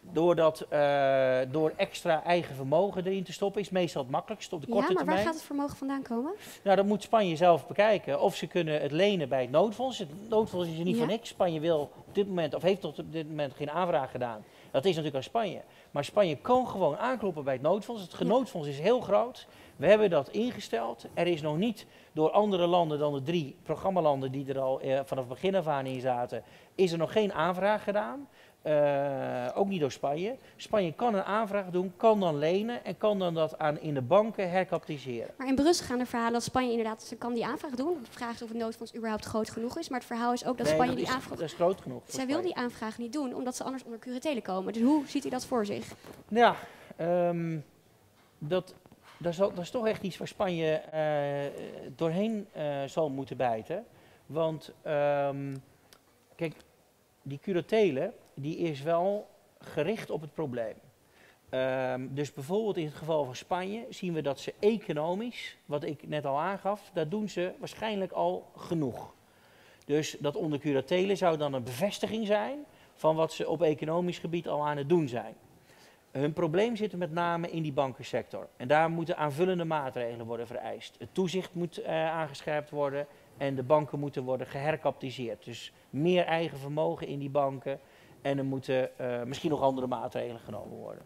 Doordat, uh, door extra eigen vermogen erin te stoppen is meestal het makkelijkst op de korte termijn. Ja, maar termijn. waar gaat het vermogen vandaan komen? Nou, dat moet Spanje zelf bekijken. Of ze kunnen het lenen bij het noodfonds. Het noodfonds is er niet Ja. voor niks. Spanje wil op dit moment, of heeft tot op dit moment geen aanvraag gedaan. Dat is natuurlijk aan Spanje. Maar Spanje kan gewoon aankloppen bij het noodfonds. Het noodfonds is heel groot. We hebben dat ingesteld. Er is nog niet door andere landen dan de drie programmalanden die er al eh, vanaf begin af aan in zaten, is er nog geen aanvraag gedaan. Uh, ook niet door Spanje. Spanje kan een aanvraag doen, kan dan lenen en kan dan dat aan in de banken herkapitaliseren. Maar in Brussel gaan er verhalen dat Spanje inderdaad, ze kan die aanvraag doen. De vraag is of het noodfonds überhaupt groot genoeg is. Maar het verhaal is ook dat Nee, Spanje dat die is, aanvraag... dat is groot genoeg. voor Zij wil Spanje. die aanvraag niet doen, omdat ze anders onder curatele komen. Dus hoe ziet u dat voor zich? Ja, um, dat, dat, is, al- dat is toch echt iets waar Spanje uh, doorheen uh, zal moeten bijten. Want, um, kijk, die curatele, die is wel gericht op het probleem. Um, dus bijvoorbeeld in het geval van Spanje zien we dat ze economisch, wat ik net al aangaf, daar doen ze waarschijnlijk al genoeg. Dus dat onder curatele zou dan een bevestiging zijn van wat ze op economisch gebied al aan het doen zijn. Hun probleem zit met name in die bankensector. En daar moeten aanvullende maatregelen worden vereist. Het toezicht moet uh, aangescherpt worden en de banken moeten worden geherkapitaliseerd. Dus meer eigen vermogen in die banken en er moeten uh, misschien nog andere maatregelen genomen worden.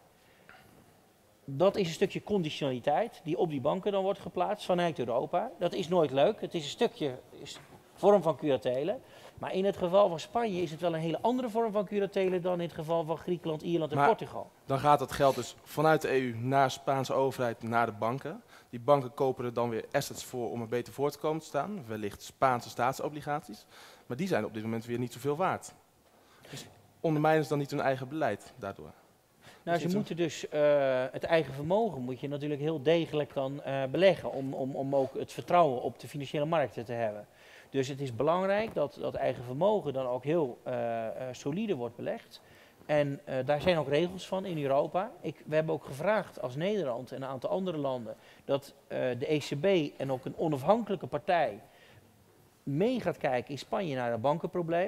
Dat is een stukje conditionaliteit die op die banken dan wordt geplaatst vanuit Europa. Dat is nooit leuk. Het is een stukje is vorm van curatele. Maar in het geval van Spanje is het wel een hele andere vorm van curatele dan in het geval van Griekenland, Ierland en Maar Portugal. Dan gaat dat geld dus vanuit de E U naar de Spaanse overheid, naar de banken. Die banken kopen er dan weer assets voor om er beter voor te komen te staan. Wellicht Spaanse staatsobligaties. Maar die zijn op dit moment weer niet zoveel waard. Dus ondermijnen ze dan niet hun eigen beleid daardoor? Nou, Is ze dit moeten dus uh, het eigen vermogen moet je natuurlijk heel degelijk dan uh, beleggen om, om, om ook het vertrouwen op de financiële markten te hebben. Dus het is belangrijk dat dat eigen vermogen dan ook heel uh, uh, solide wordt belegd. En uh, daar zijn ook regels van in Europa. Ik, we hebben ook gevraagd als Nederland en een aantal andere landen dat uh, de E C B en ook een onafhankelijke partij mee gaat kijken in Spanje naar het bankenprobleem.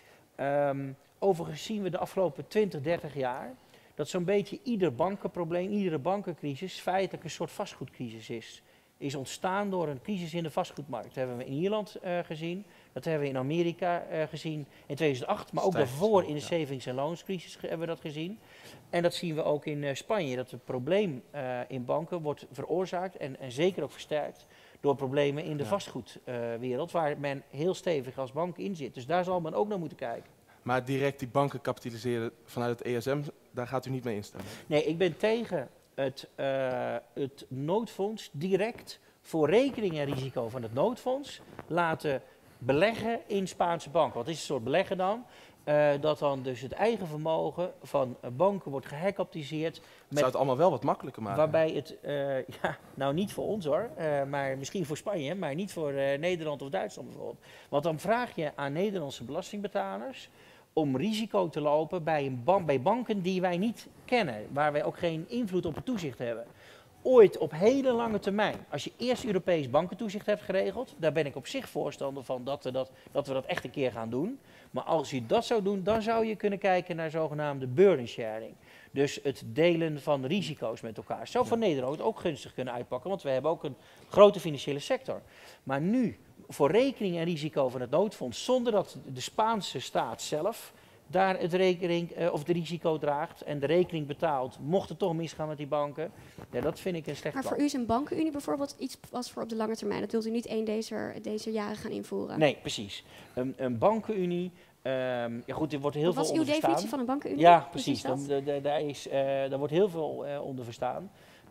Um, overigens zien we de afgelopen twintig, dertig jaar dat zo'n beetje ieder bankenprobleem, iedere bankencrisis feitelijk een soort vastgoedcrisis is. Is ontstaan door een crisis in de vastgoedmarkt. Dat hebben we in Ierland uh, gezien, dat hebben we in Amerika uh, gezien in tweeduizend acht, maar ook daarvoor in de savings- en loonscrisis hebben we dat gezien. En dat zien we ook in uh, Spanje, dat het probleem uh, in banken wordt veroorzaakt en, en zeker ook versterkt door problemen in de ja. vastgoedwereld, uh, waar men heel stevig als bank in zit. Dus daar zal men ook naar moeten kijken. Maar direct die banken kapitaliseren vanuit het E S M, daar gaat u niet mee instemmen? Nee, ik ben tegen het, uh, het noodfonds direct voor rekening en risico van het noodfonds laten beleggen in Spaanse banken. Wat is een soort beleggen dan? Uh, dat dan dus het eigen vermogen van uh, banken wordt geherkapitaliseerd. Dat zou het allemaal wel wat makkelijker maken. Waarbij het, uh, ja, nou niet voor ons hoor, uh, maar misschien voor Spanje, maar niet voor uh, Nederland of Duitsland bijvoorbeeld. Want dan vraag je aan Nederlandse belastingbetalers om risico te lopen bij, een ban bij banken die wij niet kennen, waar wij ook geen invloed op het toezicht hebben. Ooit op hele lange termijn, als je eerst Europees bankentoezicht hebt geregeld, daar ben ik op zich voorstander van dat we dat, dat we dat echt een keer gaan doen. Maar als je dat zou doen, dan zou je kunnen kijken naar zogenaamde burden sharing. Dus het delen van risico's met elkaar. Zou voor Nederland ook gunstig kunnen uitpakken, want we hebben ook een grote financiële sector. Maar nu, voor rekening en risico van het noodfonds, zonder dat de Spaanse staat zelf daar het rekening, uh, of de risico draagt en de rekening betaalt, mocht het toch misgaan met die banken, ja, dat vind ik een slecht Maar plan. voor u is een bankenunie bijvoorbeeld iets was voor op de lange termijn. Dat wilt u niet één deze, deze jaren gaan invoeren? Nee, precies. Een, een bankenunie, um, ja goed, er wordt heel Wat veel was uw onder verstaan. definitie van een bankenunie? Ja, precies. Dat? Dan, de, daar, is, uh, daar wordt heel veel uh, onder verstaan.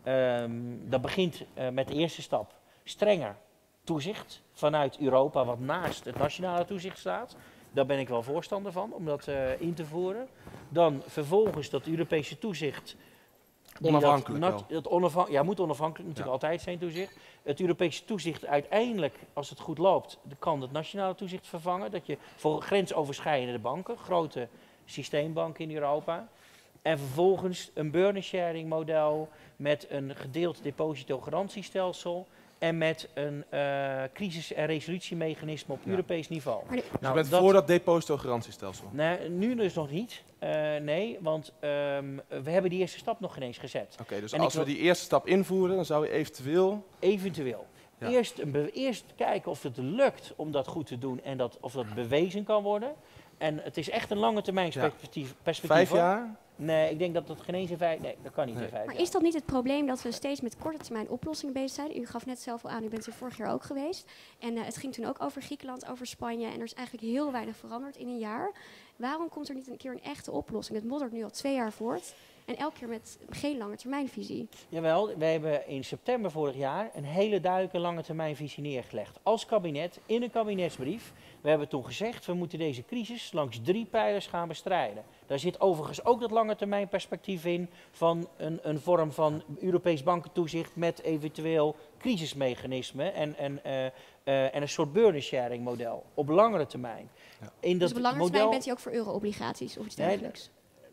Um, dat begint uh, met de eerste stap. Strenger toezicht vanuit Europa, wat naast het nationale toezicht staat. Daar ben ik wel voorstander van, om dat uh, in te voeren. Dan vervolgens dat Europese toezicht. Onafhankelijk dat, wel. dat onafhan ja, moet onafhankelijk natuurlijk ja. altijd zijn toezicht. Het Europese toezicht uiteindelijk, als het goed loopt, kan het nationale toezicht vervangen. Dat je voor grensoverschrijdende banken, grote systeembanken in Europa. En vervolgens een burden sharing model met een gedeeld depositogarantiestelsel. en met een uh, crisis- en resolutiemechanisme op Ja. Europees niveau. Maar de- Dus Nou, je bent dat- voor dat depositogarantiestelsel? Nee, nu dus nog niet. Uh, nee, want um, we hebben die eerste stap nog geen eens gezet. Oké, okay, dus En als ik we wil- die eerste stap invoeren, dan zou je eventueel... Eventueel. Ja. Eerst, een be- eerst kijken of het lukt om dat goed te doen en dat, of dat bewezen kan worden. En het is echt een lange termijn Ja. perspectief. perspectief Vijf hoor. jaar? Nee, ik denk dat dat geen eens in vijf... Nee, dat kan niet Nee. in vijf Maar jaar. is dat niet het probleem dat we steeds met korte termijn oplossingen bezig zijn? U gaf net zelf al aan, u bent er vorig jaar ook geweest. En uh, het ging toen ook over Griekenland, over Spanje. En er is eigenlijk heel weinig veranderd in een jaar. Waarom komt er niet een keer een echte oplossing? Het moddert nu al twee jaar voort. En elke keer met geen lange termijnvisie. Jawel, wij hebben in september vorig jaar een hele duidelijke lange termijnvisie neergelegd. Als kabinet, in een kabinetsbrief. We hebben toen gezegd, we moeten deze crisis langs drie pijlers gaan bestrijden. Daar zit overigens ook dat lange termijn perspectief in van een, een vorm van Europees bankentoezicht met eventueel crisismechanismen en, en, uh, uh, en een soort burden sharing model op langere termijn. Ja. Dus In dat op langere model, termijn bent u ook voor euro-obligaties of iets Nee, dergelijks?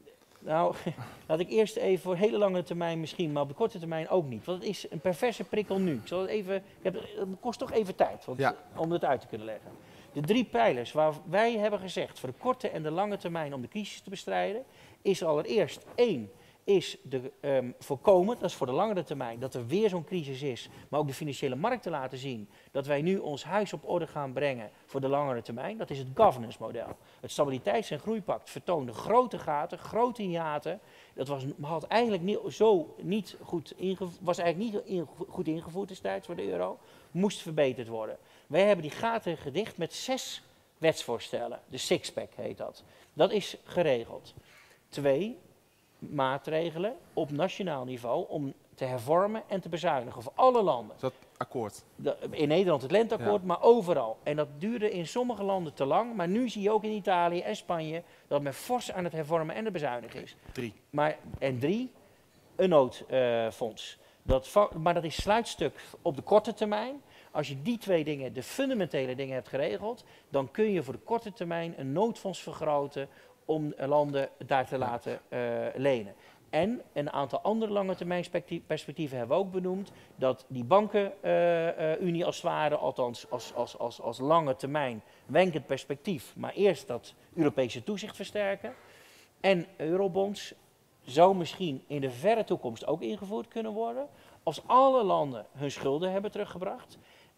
Nou, laat ik eerst even voor hele lange termijn misschien, maar op de korte termijn ook niet. Want het is een perverse prikkel nu. Ik zal het even, ik heb, het kost toch even tijd want, Ja. om het uit te kunnen leggen. De drie pijlers waar wij hebben gezegd voor de korte en de lange termijn om de crisis te bestrijden, is allereerst één, is de, um, voorkomen, dat is voor de langere termijn, dat er weer zo'n crisis is, maar ook de financiële markten laten zien dat wij nu ons huis op orde gaan brengen voor de langere termijn. Dat is het governance model. Het Stabiliteits- en Groeipact vertoonde grote gaten, grote hiaten. Dat was, had eigenlijk niet, zo niet goed, ingevo- was eigenlijk niet in, goed ingevoerd destijds voor de euro, moest verbeterd worden. Wij hebben die gaten gedicht met zes wetsvoorstellen. De sixpack heet dat. Dat is geregeld. Twee maatregelen op nationaal niveau om te hervormen en te bezuinigen voor alle landen. Is dat akkoord? De, in Nederland het lenteakkoord, Ja. maar overal. En dat duurde in sommige landen te lang, maar nu zie je ook in Italië en Spanje dat men fors aan het hervormen en de bezuinigen is. Drie. Maar, en drie, een noodfonds. Dat va- maar dat is sluitstuk op de korte termijn. Als je die twee dingen, de fundamentele dingen hebt geregeld, dan kun je voor de korte termijn een noodfonds vergroten om landen daar te laten uh, lenen. En een aantal andere lange termijn perspectieven hebben we ook benoemd. Dat die bankenunie uh, uh, als het ware, althans als, als, als, als lange termijn wenkend perspectief. Maar eerst dat Europese toezicht versterken. En eurobonds zou misschien in de verre toekomst ook ingevoerd kunnen worden. Als alle landen hun schulden hebben teruggebracht.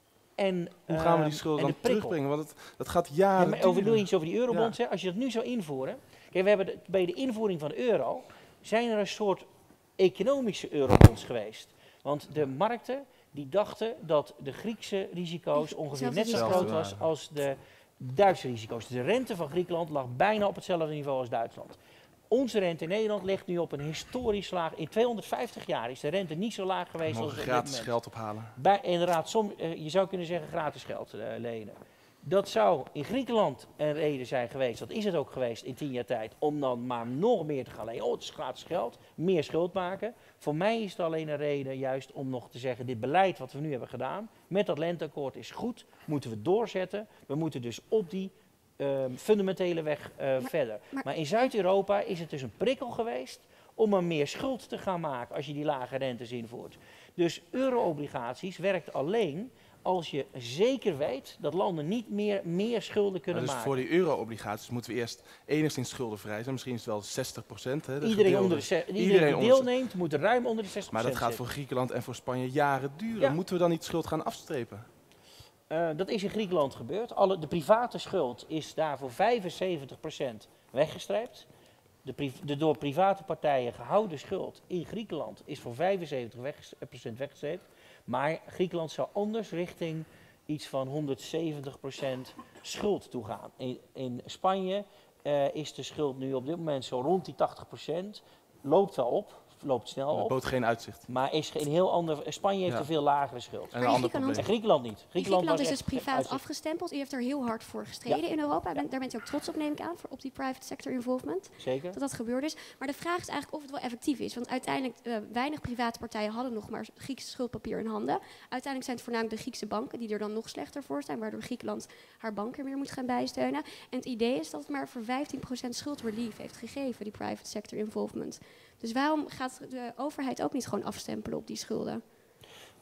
En, Hoe gaan we uh, die schulden en dan de prikkel. terugbrengen? Want het, dat gaat jaren Ja, maar over, duren. doe iets over die eurobonds. Hè? Als je dat nu zou invoeren. Kijk, we hebben de, bij de invoering van de euro zijn er een soort economische eurobonds geweest. Want de markten die dachten dat de Griekse risico's ongeveer net zo Hetzelfde groot was als de Duitse risico's. Dus de rente van Griekenland lag bijna op hetzelfde niveau als Duitsland. Onze rente in Nederland ligt nu op een historisch laag. In tweehonderdvijftig jaar is de rente niet zo laag geweest We als mogen op dit gratis moment. geld ophalen. Bij, inderdaad, som, uh, je zou kunnen zeggen gratis geld uh, lenen. Dat zou in Griekenland een reden zijn geweest, dat is het ook geweest in tien jaar tijd, om dan maar nog meer te gaan lenen. Oh, het is gratis geld, meer schuld maken. Voor mij is het alleen een reden juist om nog te zeggen, dit beleid wat we nu hebben gedaan, met dat lenteakkoord is goed, moeten we doorzetten. We moeten dus op die um, fundamentele weg uh, maar, verder. Maar, maar in Zuid-Europa is het dus een prikkel geweest om er meer schuld te gaan maken als je die lage rentes invoert. Dus euro-obligaties werkt alleen als je zeker weet dat landen niet meer, meer schulden kunnen dus maken. voor die euro-obligaties moeten we eerst enigszins schuldenvrij zijn. Misschien is het wel zestig procent. Hè, iedereen gedeelde. onder de ze- iedereen, iedereen die deelneemt moet ruim onder de zestig Maar procent dat gaat voor Griekenland en voor Spanje jaren duren. Ja. Moeten we dan niet schuld gaan afstrepen? Uh, dat is in Griekenland gebeurd. Alle, de private schuld is daar voor vijfenzeventig procent weggestreept. De, pri de door private partijen gehouden schuld in Griekenland is voor vijfenzeventig procent weggestreept. Maar Griekenland zou anders richting iets van honderdzeventig procent schuld toe gaan. In, in Spanje uh, is de schuld nu op dit moment zo rond die tachtig procent. Loopt wel op, loopt snel op. Dat bood geen uitzicht. Maar is een heel ander, Spanje heeft ja. een veel lagere schuld. En een ander probleem. En Griekenland niet. Griekenland, Griekenland is dus privaat uitzicht. afgestempeld. U heeft er heel hard voor gestreden ja. in Europa. Ja. Daar bent u ook trots op, neem ik aan, voor op die private sector involvement. Zeker. Dat dat gebeurd is. Maar de vraag is eigenlijk of het wel effectief is. Want uiteindelijk, uh, weinig private partijen hadden nog maar Grieks schuldpapier in handen. Uiteindelijk zijn het voornamelijk de Griekse banken die er dan nog slechter voor zijn. Waardoor Griekenland haar banken meer moet gaan bijsteunen. En het idee is dat het maar voor vijftien procent schuldrelief heeft gegeven, die private sector involvement. Dus waarom gaat de overheid ook niet gewoon afstempelen op die schulden?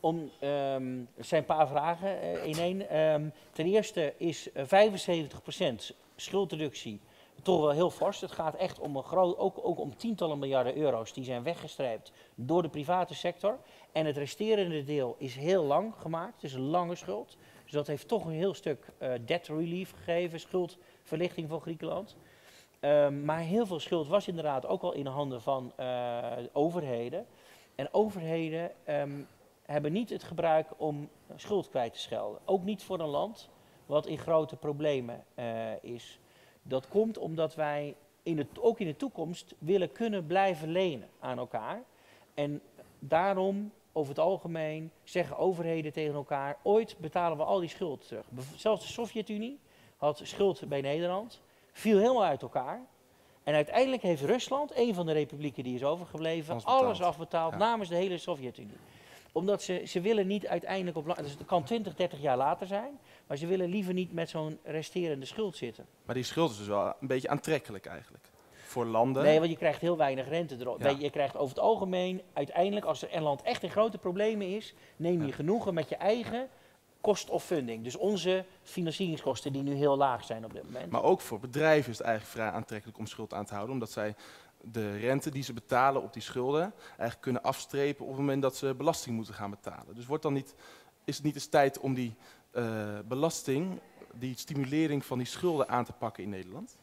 om, um, er zijn een paar vragen uh, in één. Um, ten eerste is uh, vijfenzeventig procent schuldreductie toch wel heel fors. Het gaat echt om een groot, ook, ook om tientallen miljarden euro's die zijn weggestreept door de private sector. En het resterende deel is heel lang gemaakt, het is een lange schuld. Dus dat heeft toch een heel stuk uh, debt relief gegeven, schuldverlichting voor Griekenland. Um, maar heel veel schuld was inderdaad ook al in de handen van uh, overheden. En overheden um, hebben niet het gebruik om schuld kwijt te schelden. Ook niet voor een land wat in grote problemen uh, is. Dat komt omdat wij in de, ook in de toekomst willen kunnen blijven lenen aan elkaar. En daarom, over het algemeen, zeggen overheden tegen elkaar, ooit betalen we al die schuld terug. Zelfs de Sovjet-Unie had schuld bij Nederland, viel helemaal uit elkaar. En uiteindelijk heeft Rusland, een van de republieken die is overgebleven, alles, alles afbetaald ja. namens de hele Sovjet-Unie. Omdat ze, ze willen niet uiteindelijk op... Dus het kan twintig, dertig jaar later zijn, maar ze willen liever niet met zo'n resterende schuld zitten. Maar die schuld is dus wel een beetje aantrekkelijk eigenlijk. Voor landen. Nee, want je krijgt heel weinig rente erop. Ja. Je krijgt over het algemeen, uiteindelijk als er een land echt in grote problemen is, neem je ja. genoegen met je eigen cost of funding. Dus onze financieringskosten die nu heel laag zijn op dit moment. Maar ook voor bedrijven is het eigenlijk vrij aantrekkelijk om schuld aan te houden, omdat zij de rente die ze betalen op die schulden eigenlijk kunnen afstrepen op het moment dat ze belasting moeten gaan betalen. Dus wordt dan niet, is het niet eens tijd om die uh, belasting, die stimulering van die schulden aan te pakken in Nederland?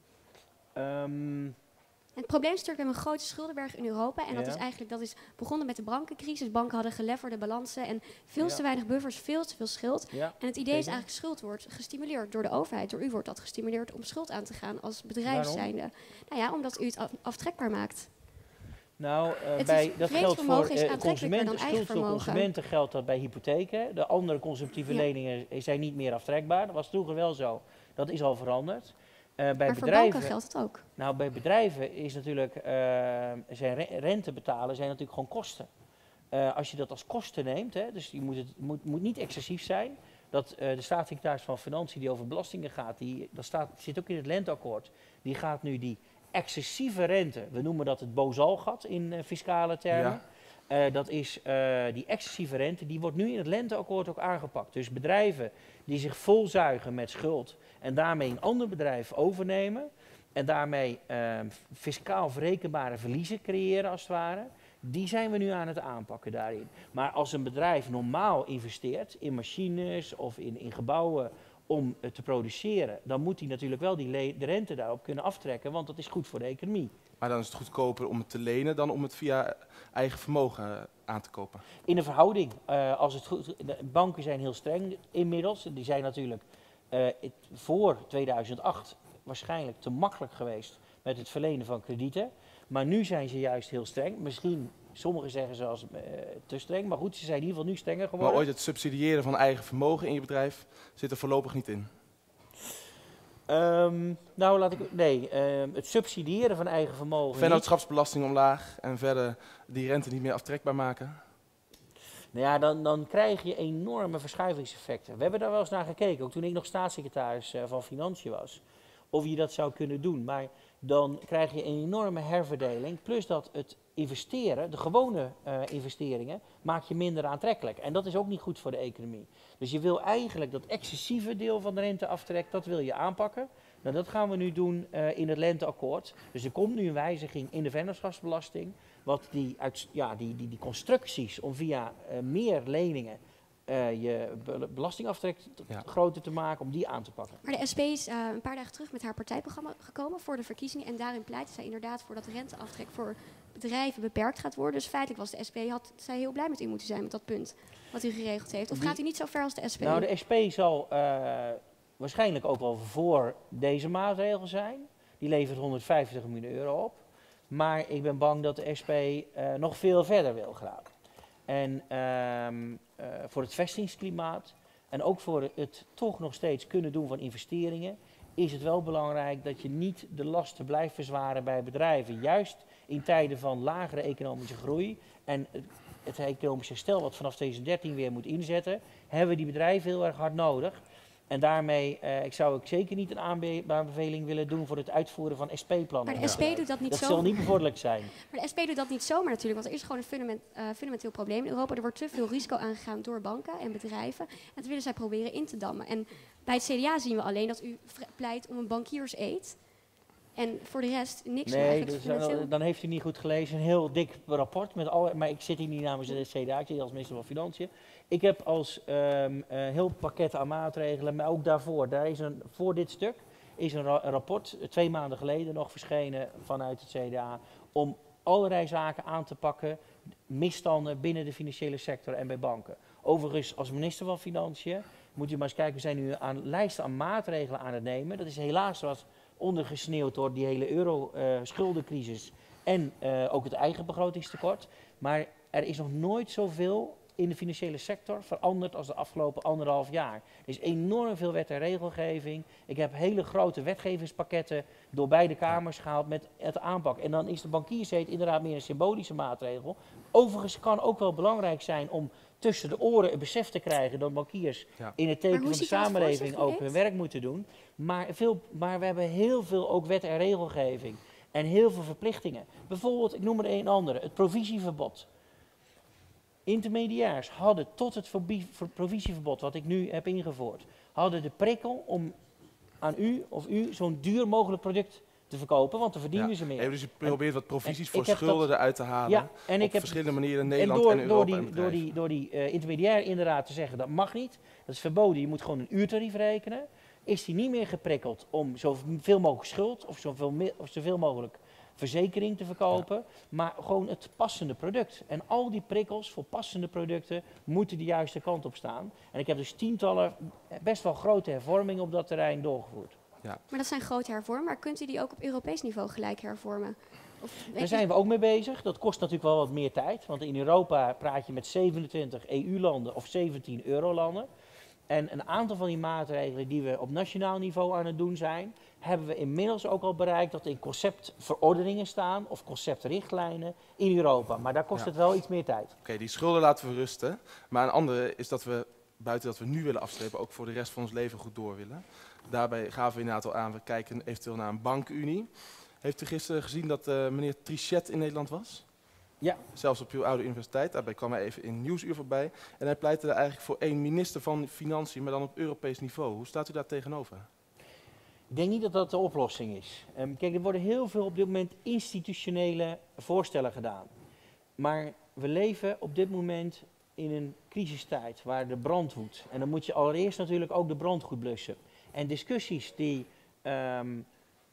Um, Het probleem is natuurlijk, we hebben een grote schuldenberg in Europa. En dat ja. is eigenlijk dat is begonnen met de bankencrisis. Banken hadden geleverde balansen en veel Ja. te weinig buffers, veel te veel schuld. ja. En het idee is eigenlijk, schuld wordt gestimuleerd door de overheid. Door u wordt dat gestimuleerd om schuld aan te gaan als bedrijf Waarom? zijnde. Nou ja, omdat u het af, aftrekbaar maakt. Nou, uh, Het bij, is- dat vreemd geldt voor vermogen is uh, aantrekkelijker consumenten, dan eigen schuld voor vermogen. consumenten geldt dat bij hypotheken. De andere consumptieve Ja. leningen zijn niet meer aftrekbaar. Dat was vroeger wel zo. Dat is al veranderd. Uh, bij Maar voor bedrijven, banken geldt het ook. Nou, bij bedrijven is natuurlijk, uh, zijn re rente betalen zijn natuurlijk gewoon kosten. Uh, als je dat als kosten neemt, hè, dus je moet het moet, moet niet excessief zijn. Dat uh, de staatssecretaris van Financiën die over belastingen gaat, die, dat staat, zit ook in het lenteakkoord, die gaat nu die excessieve rente, we noemen dat het Bozalgat in uh, fiscale termen. Ja. Uh, dat is uh, die excessieve rente, die wordt nu in het lenteakkoord ook aangepakt. Dus bedrijven die zich volzuigen met schuld en daarmee een ander bedrijf overnemen en daarmee uh, fiscaal verrekenbare verliezen creëren als het ware, die zijn we nu aan het aanpakken daarin. Maar als een bedrijf normaal investeert in machines of in, in gebouwen om uh, te produceren, dan moet hij natuurlijk wel die de rente daarop kunnen aftrekken, want dat is goed voor de economie. Maar dan is het goedkoper om het te lenen dan om het via eigen vermogen aan te kopen. In een verhouding. Uh, als het goed, de banken zijn heel streng inmiddels. Die zijn natuurlijk uh, het, voor tweeduizend acht waarschijnlijk te makkelijk geweest met het verlenen van kredieten. Maar nu zijn ze juist heel streng. Misschien, sommigen zeggen zelfs uh, te streng. Maar goed, ze zijn in ieder geval nu strenger geworden. Maar ooit het subsidiëren van eigen vermogen in je bedrijf zit er voorlopig niet in. Um, nou, laat ik. Nee, um, het subsidiëren van eigen vermogen. Vennootschapsbelasting omlaag en verder die rente niet meer aftrekbaar maken. Nou ja, dan, dan krijg je enorme verschuivingseffecten. We hebben daar wel eens naar gekeken, ook toen ik nog staatssecretaris uh, van Financiën was. Of je dat zou kunnen doen. Maar dan krijg je een enorme herverdeling. Plus dat het investeren, de gewone uh, investeringen, maak je minder aantrekkelijk. En dat is ook niet goed voor de economie. Dus je wil eigenlijk dat excessieve deel van de renteaftrek, dat wil je aanpakken. Nou, dat gaan we nu doen uh, in het lenteakkoord. Dus er komt nu een wijziging in de vennootschapsbelasting. Wat die, uit, ja, die, die, die constructies om via uh, meer leningen uh, je be belastingaftrek ja. groter te maken, om die aan te pakken. Maar de S P is uh, een paar dagen terug met haar partijprogramma gekomen voor de verkiezingen. En daarin pleitte zij inderdaad voor dat renteaftrek voor bedrijven beperkt gaat worden. Dus feitelijk was de S P, had zij heel blij met u moeten zijn met dat punt wat u geregeld heeft. Of Die, gaat u niet zo ver als de S P? Nou, de S P zal uh, waarschijnlijk ook wel voor deze maatregel zijn. Die levert honderdvijftig miljoen euro op. Maar ik ben bang dat de S P uh, nog veel verder wil gaan. En uh, uh, voor het vestingsklimaat en ook voor het toch nog steeds kunnen doen van investeringen, is het wel belangrijk dat je niet de lasten blijft verzwaren bij bedrijven. Juist in tijden van lagere economische groei en het economische herstel wat vanaf tweeduizend dertien weer moet inzetten, hebben we die bedrijven heel erg hard nodig. En daarmee uh, ik zou ik zeker niet een aanbe aanbeveling willen doen voor het uitvoeren van S P-plannen. Maar de S P doet dat niet dat zo. Dat zal niet bevorderlijk zijn. Maar de S P doet dat niet zomaar natuurlijk, want er is gewoon een fundament, uh, fundamenteel probleem in Europa. Er wordt te veel risico aangegaan door banken en bedrijven. En dat willen zij proberen in te dammen. En bij het C D A zien we alleen dat u pleit om een bankierseed. En voor de rest niks. Nee, dus, uh, dan heeft u niet goed gelezen. Een heel dik rapport. Met alle, maar ik zit hier niet namens de C D A, ik zit hier als minister van Financiën. Ik heb als um, uh, heel pakket aan maatregelen, maar ook daarvoor. Daar is een, voor dit stuk is een, ra een rapport, twee maanden geleden nog verschenen vanuit het C D A, om allerlei zaken aan te pakken, misstanden binnen de financiële sector en bij banken. Overigens, als minister van Financiën, moet u maar eens kijken, we zijn nu aan lijsten aan maatregelen aan het nemen. Dat is helaas wat ondergesneeuwd door die hele euro-schuldencrisis uh, en uh, ook het eigen begrotingstekort. Maar er is nog nooit zoveel in de financiële sector veranderd als de afgelopen anderhalf jaar. Er is enorm veel wet en regelgeving. Ik heb hele grote wetgevingspakketten door beide kamers gehaald met het aanpak. En dan is de bankierseed inderdaad meer een symbolische maatregel. Overigens kan ook wel belangrijk zijn om tussen de oren een besef te krijgen dat bankiers ja. in het teken van de samenleving ook hun werk moeten doen. Maar, veel, maar we hebben heel veel ook wet en regelgeving en heel veel verplichtingen. Bijvoorbeeld, ik noem er een andere, het provisieverbod. Intermediairs hadden tot het provisieverbod, wat ik nu heb ingevoerd, hadden de prikkel om aan u of u zo'n duur mogelijk product te verkopen, want dan verdienen ja. ze meer. Ja, dus je probeert wat provisies voor schulden dat, eruit te halen, ja, en op ik heb, verschillende manieren in Nederland en, door, en Europa. Door die, en door die, door die uh, intermediair inderdaad te zeggen, dat mag niet, dat is verboden, je moet gewoon een uurtarief rekenen, is die niet meer geprikkeld om zoveel mogelijk schuld of zoveel, of zoveel mogelijk verzekering te verkopen, ja. maar gewoon het passende product. En al die prikkels voor passende producten moeten de juiste kant op staan. En ik heb dus tientallen best wel grote hervormingen op dat terrein doorgevoerd. Ja. Maar dat zijn grote hervormingen, maar kunt u die ook op Europees niveau gelijk hervormen? Of, Daar zijn we ook mee bezig. Dat kost natuurlijk wel wat meer tijd, want in Europa praat je met zevenentwintig E U-landen of zeventien Eurolanden. En een aantal van die maatregelen die we op nationaal niveau aan het doen zijn, hebben we inmiddels ook al bereikt dat in conceptverordeningen staan of conceptrichtlijnen in Europa. Maar daar kost ja. het wel iets meer tijd. Oké, okay, die schulden laten we rusten. Maar een andere is dat we, buiten dat we nu willen afstrepen, ook voor de rest van ons leven goed door willen. Daarbij gaven we inderdaad al aan, we kijken eventueel naar een bankunie. Heeft u gisteren gezien dat uh, meneer Trichet in Nederland was? Ja. Zelfs op uw oude universiteit. Daarbij kwam hij even in Nieuwsuur voorbij. En hij pleitte er eigenlijk voor één minister van Financiën, maar dan op Europees niveau. Hoe staat u daar tegenover? Ik denk niet dat dat de oplossing is. Um, kijk, er worden heel veel op dit moment institutionele voorstellen gedaan. Maar we leven op dit moment in een crisistijd waar de brand woedt. En dan moet je allereerst natuurlijk ook de brand goed blussen. En discussies die um,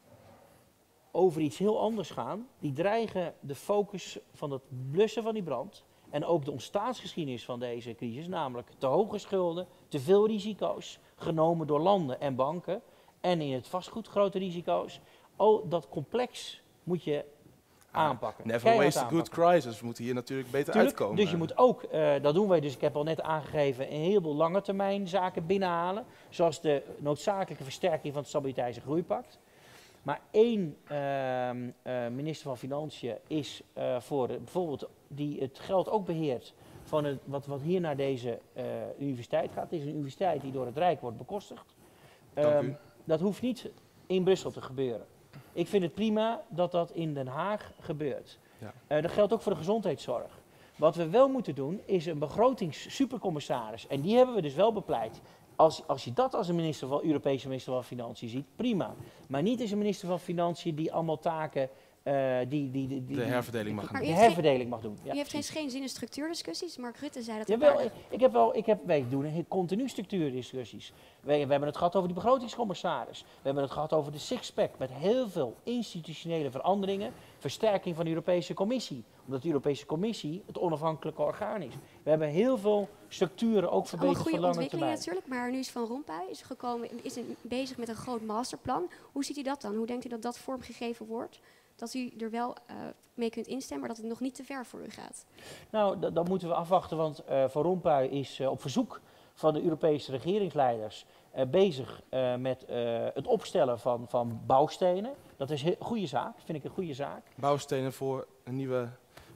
over iets heel anders gaan, die dreigen de focus van het blussen van die brand en ook de ontstaansgeschiedenis van deze crisis, namelijk te hoge schulden, te veel risico's, genomen door landen en banken, en in het vastgoed grote risico's. Al dat complex moet je aanpakken. Never waste a good crisis. We moeten hier natuurlijk beter Tuurlijk, uitkomen. Dus je moet ook, uh, dat doen wij dus, ik heb al net aangegeven, een heleboel lange termijn zaken binnenhalen. Zoals de noodzakelijke versterking van het Stabiliteits- en Groeipact. Maar één uh, uh, minister van Financiën is uh, voor uh, bijvoorbeeld die het geld ook beheert van het, wat, wat hier naar deze uh, universiteit gaat. Het is een universiteit die door het Rijk wordt bekostigd. Um, dat hoeft niet in Brussel te gebeuren. Ik vind het prima dat dat in Den Haag gebeurt. Ja. Uh, dat geldt ook voor de gezondheidszorg. Wat we wel moeten doen is een begrotings-supercommissaris. En die hebben we dus wel bepleit. Als, als je dat als een minister van, Europese minister van Financiën ziet, prima. Maar niet als een minister van Financiën die allemaal taken, uh, die, die, die, die... De herverdeling mag doen. De herverdeling mag doen. Ja, u heeft geen, geen zin in structuurdiscussies. Mark Rutte zei dat. Jawel, ik, ik heb wel, ik heb, wij doen continu structuurdiscussies. Wij, we hebben het gehad over die begrotingscommissaris. We hebben het gehad over de sixpack met heel veel institutionele veranderingen. Versterking van de Europese Commissie. Omdat de Europese Commissie het onafhankelijke orgaan is. We hebben heel veel structuren ook verbeterd voor lange termijn. Natuurlijk, maar nu is Van Rompuy is gekomen, is in, bezig met een groot masterplan. Hoe ziet u dat dan? Hoe denkt u dat dat vormgegeven wordt? Dat u er wel uh, mee kunt instemmen, maar dat het nog niet te ver voor u gaat? Nou, dan moeten we afwachten, want uh, Van Rompuy is uh, op verzoek van de Europese regeringsleiders uh, bezig uh, met uh, het opstellen van, van bouwstenen. Dat is een goede zaak, vind ik een goede zaak. Bouwstenen voor een nieuwe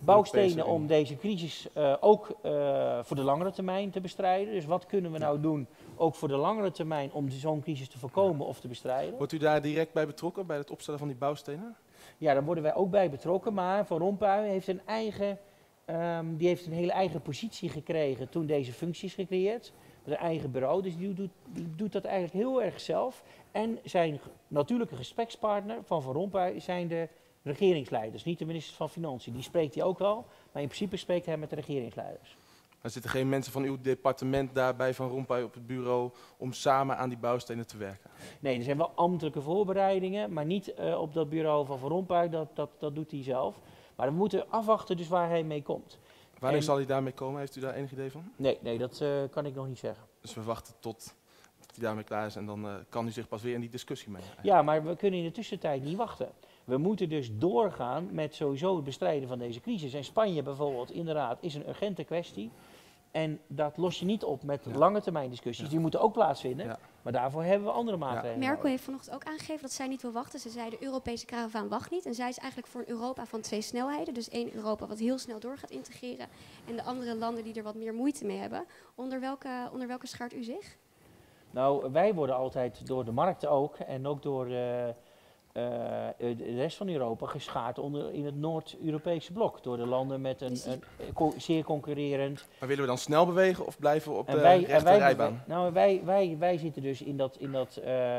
bouwstenen om Unie. deze crisis uh, ook uh, voor de langere termijn te bestrijden. Dus wat kunnen we nou Ja. doen, ook voor de langere termijn, om zo'n crisis te voorkomen of te bestrijden? Wordt u daar direct bij betrokken, bij het opstellen van die bouwstenen? Ja, daar worden wij ook bij betrokken, maar Van Rompuy heeft een eigen, um, die heeft een hele eigen positie gekregen toen deze functie is gecreëerd. Met een eigen bureau, dus die doet, die doet dat eigenlijk heel erg zelf. En zijn natuurlijke gesprekspartner van Van Rompuy zijn de regeringsleiders, niet de minister van Financiën. Die spreekt hij ook wel, maar in principe spreekt hij met de regeringsleiders. Er zitten geen mensen van uw departement daarbij Van Rompuy op het bureau om samen aan die bouwstenen te werken? Nee, er zijn wel ambtelijke voorbereidingen, maar niet uh, op dat bureau van Van Rompuy, dat, dat, dat doet hij zelf. Maar we moeten afwachten dus waar hij mee komt. Wanneer En, zal hij daarmee komen? Heeft u daar enig idee van? Nee, nee dat uh, kan ik nog niet zeggen. Dus we wachten tot hij daarmee klaar is en dan uh, kan u zich pas weer in die discussie mengen. Ja, maar we kunnen in de tussentijd niet wachten. We moeten dus doorgaan met sowieso het bestrijden van deze crisis. En Spanje bijvoorbeeld, inderdaad, is een urgente kwestie. En dat los je niet op met Ja. lange termijn discussies. Ja. Die moeten ook plaatsvinden. Ja. Maar daarvoor hebben we andere maatregelen. Merkel nodig. heeft vanochtend ook aangegeven dat zij niet wil wachten. Ze zei de Europese karavaan wacht niet. En zij is eigenlijk voor een Europa van twee snelheden. Dus één Europa wat heel snel door gaat integreren. En de andere landen die er wat meer moeite mee hebben. Onder welke, onder welke schaart u zich? Nou, wij worden altijd door de markten ook en ook door uh, uh, de rest van Europa geschaard onder in het Noord-Europese blok. Door de landen met een, Dus die- een co- zeer concurrerend. Maar willen we dan snel bewegen of blijven we op En de wij, en rechte wij, rijbaan? nou, wij, wij, wij zitten dus in dat, in dat uh,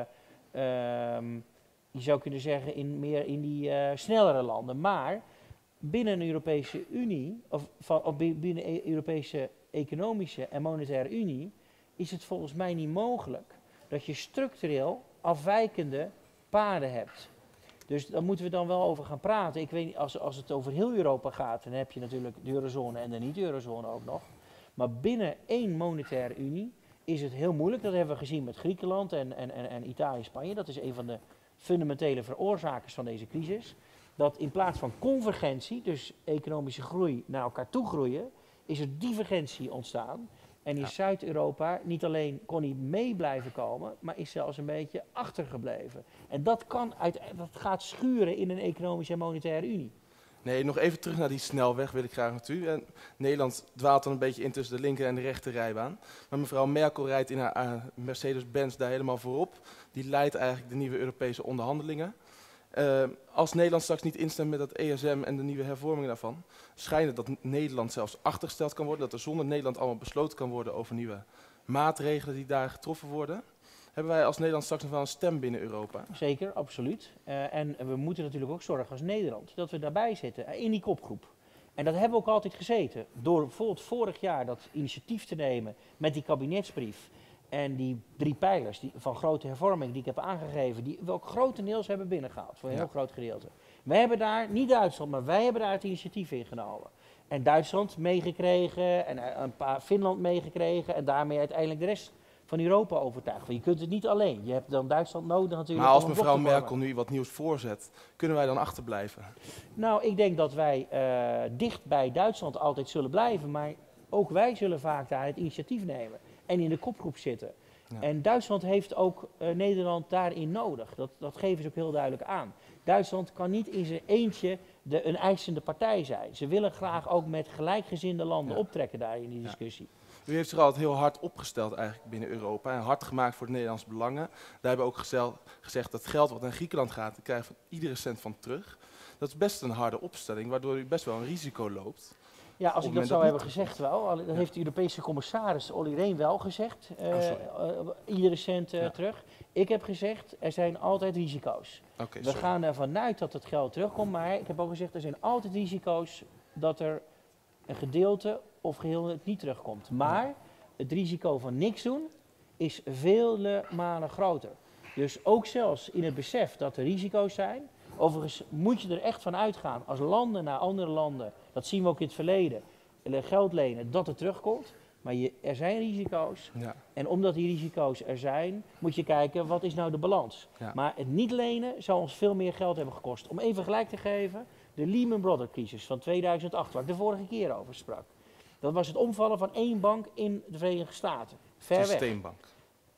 um, je zou kunnen zeggen, in meer in die uh, snellere landen. Maar binnen een Europese Unie, of, van, of binnen een Europese Economische en Monetaire Unie, is het volgens mij niet mogelijk dat je structureel afwijkende paden hebt. Dus daar moeten we dan wel over gaan praten. Ik weet niet, als, als het over heel Europa gaat, dan heb je natuurlijk de eurozone en de niet-eurozone ook nog. Maar binnen één monetaire unie is het heel moeilijk. Dat hebben we gezien met Griekenland en, en, en, en Italië en Spanje. Dat is een van de fundamentele veroorzakers van deze crisis. Dat in plaats van convergentie, dus economische groei, naar elkaar toe groeien, is er divergentie ontstaan. En in Ja. Zuid-Europa niet alleen kon hij mee blijven komen, maar is zelfs een beetje achtergebleven. En dat, kan uit, dat gaat schuren in een economische en monetaire unie. Nee, nog even terug naar die snelweg wil ik graag met u. En Nederland dwaalt dan een beetje in tussen de linker en de rechter rijbaan. Maar mevrouw Merkel rijdt in haar uh, Mercedes-Benz daar helemaal voorop. Die leidt eigenlijk de nieuwe Europese onderhandelingen. Uh, als Nederland straks niet instemt met dat E S M en de nieuwe hervormingen daarvan, schijnt het dat Nederland zelfs achtergesteld kan worden, dat er zonder Nederland allemaal besloten kan worden over nieuwe maatregelen die daar getroffen worden. Hebben wij als Nederland straks nog wel een stem binnen Europa? Zeker, absoluut. Uh, en we moeten natuurlijk ook zorgen als Nederland dat we daarbij zitten, uh, in die kopgroep. En dat hebben we ook altijd gezeten. Door bijvoorbeeld vorig jaar dat initiatief te nemen met die kabinetsbrief en die drie pijlers die, van grote hervorming die ik heb aangegeven, die we ook grotendeels hebben binnengehaald, voor een Ja. heel groot gedeelte. Wij hebben daar, niet Duitsland, maar wij hebben daar het initiatief in genomen. En Duitsland meegekregen en uh, een paar Finland meegekregen en daarmee uiteindelijk de rest van Europa overtuigd. Want je kunt het niet alleen. Je hebt dan Duitsland nodig natuurlijk. Maar als om een blok mevrouw te vormen. Merkel nu wat nieuws voorzet, kunnen wij dan achterblijven? Nou, ik denk dat wij uh, dicht bij Duitsland altijd zullen blijven, maar ook wij zullen vaak daar het initiatief nemen en in de kopgroep zitten. Ja. En Duitsland heeft ook uh, Nederland daarin nodig. Dat, dat geven ze ook heel duidelijk aan. Duitsland kan niet in zijn eentje de, een eisende partij zijn. Ze willen graag ook met gelijkgezinde landen Ja. optrekken daar in die Ja. discussie. U heeft zich altijd heel hard opgesteld eigenlijk binnen Europa en hard gemaakt voor de Nederlandse belangen. Daar hebben we ook gezel, gezegd dat geld wat naar Griekenland gaat, daar krijgen we iedere cent van terug. Dat is best een harde opstelling, waardoor u best wel een risico loopt. Ja, als Op ik het dat zou moment hebben dat gezegd wel, al- dat Ja. heeft de Europese commissaris Olly Rehn wel gezegd, uh, Oh, sorry. uh, iedere cent uh, Ja. terug. Ik heb gezegd, er zijn altijd risico's. Oké, We sorry. gaan ervan uit dat het geld terugkomt, maar ik heb ook gezegd, er zijn altijd risico's dat er een gedeelte of geheel het niet terugkomt. Maar het risico van niks doen is vele malen groter. Dus ook zelfs in het besef dat er risico's zijn, overigens moet je er echt van uitgaan als landen naar andere landen, dat zien we ook in het verleden, geld lenen, dat het terugkomt. Maar je, er zijn risico's Ja. en omdat die risico's er zijn, moet je kijken wat is nou de balans. Ja. Maar het niet lenen zou ons veel meer geld hebben gekost. Om even gelijk te geven, de Lehman Brothers crisis van tweeduizend acht, waar ik de vorige keer over sprak. Dat was het omvallen van één bank in de Verenigde Staten. Ver weg. Systeembank.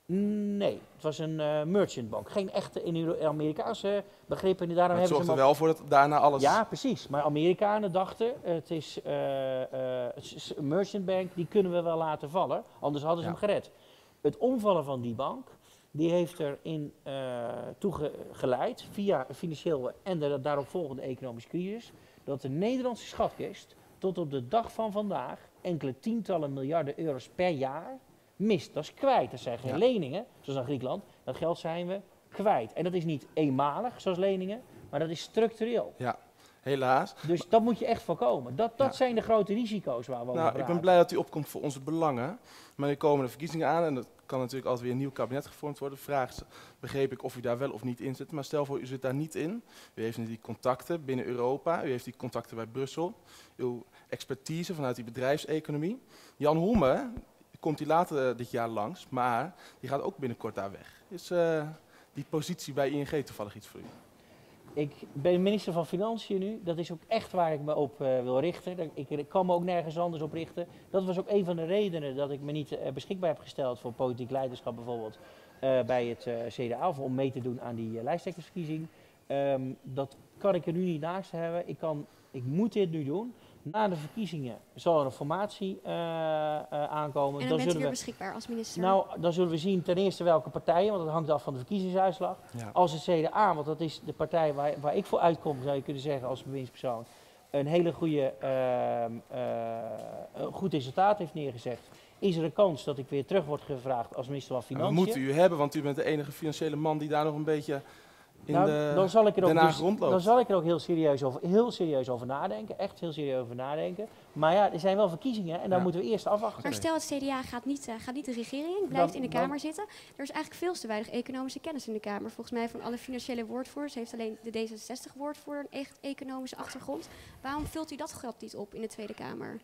Nee, het was een uh, merchantbank. Geen echte in Euro- Amerikaanse begrippen. En daarom Maar het hebben zorgt ze er hem wel voor dat daarna alles... Ja, precies. Maar Amerikanen dachten, het is uh, uh, een merchantbank, die kunnen we wel laten vallen. Anders hadden ze Ja. hem gered. Het omvallen van die bank, die heeft erin uh, toe geleid, via financieel en de daaropvolgende economische crisis, dat de Nederlandse schatkist tot op de dag van vandaag enkele tientallen miljarden euro's per jaar mist. Dat is kwijt. Dat zijn geen Ja. leningen, zoals aan Griekenland. Dat geld zijn we kwijt. En dat is niet eenmalig, zoals leningen, maar dat is structureel. Ja, helaas. Dus dat moet je echt voorkomen. Dat, dat Ja. zijn de grote risico's waar we over Nou, praten. ik ben blij dat u opkomt voor onze belangen. Maar nu komen de verkiezingen aan en er kan natuurlijk altijd weer een nieuw kabinet gevormd worden. De vraag is, begreep ik of u daar wel of niet in zit. Maar stel voor, u zit daar niet in. U heeft nu die contacten binnen Europa. U heeft die contacten bij Brussel. Uw expertise vanuit die bedrijfseconomie. Jan Homme komt die later uh, dit jaar langs, maar die gaat ook binnenkort daar weg. Is uh, die positie bij I N G toevallig iets voor u? Ik ben minister van Financiën nu. Dat is ook echt waar ik me op uh, wil richten. Ik, ik kan me ook nergens anders op richten. Dat was ook een van de redenen dat ik me niet uh, beschikbaar heb gesteld voor politiek leiderschap bijvoorbeeld uh, bij het uh, C D A of om mee te doen aan die uh, lijsttrekkersverkiezing. Um, dat kan ik er nu niet naast hebben. Ik, kan, ik moet dit nu doen. Na de verkiezingen zal er een formatie uh, uh, aankomen. En dan, dan bent u weer we, beschikbaar als minister? Nou, dan zullen we zien ten eerste welke partijen, want dat hangt af van de verkiezingsuitslag. Ja. Als het C D A, want dat is de partij waar, waar ik voor uitkom, zou je kunnen zeggen als bewindspersoon, een hele goede, uh, uh, een goed resultaat heeft neergezet, is er een kans dat ik weer terug word gevraagd als minister van Financiën. Dat moet u hebben, want u bent de enige financiële man die daar nog een beetje... Nou, de, dan, zal ik er ook dus, rondloopt. dan zal ik er ook heel serieus, over, heel serieus over nadenken. Echt heel serieus over nadenken. Maar ja, er zijn wel verkiezingen en daar ja. moeten we eerst afwachten. Maar stel het C D A gaat niet, uh, gaat niet de regering in, blijft dan, in de Kamer dan, zitten. Er is eigenlijk veel te weinig economische kennis in de Kamer. Volgens mij van alle financiële woordvoerders heeft alleen de D zesenzestig-woordvoerder een echt economische achtergrond. Waarom vult u dat gat niet op in de Tweede Kamer?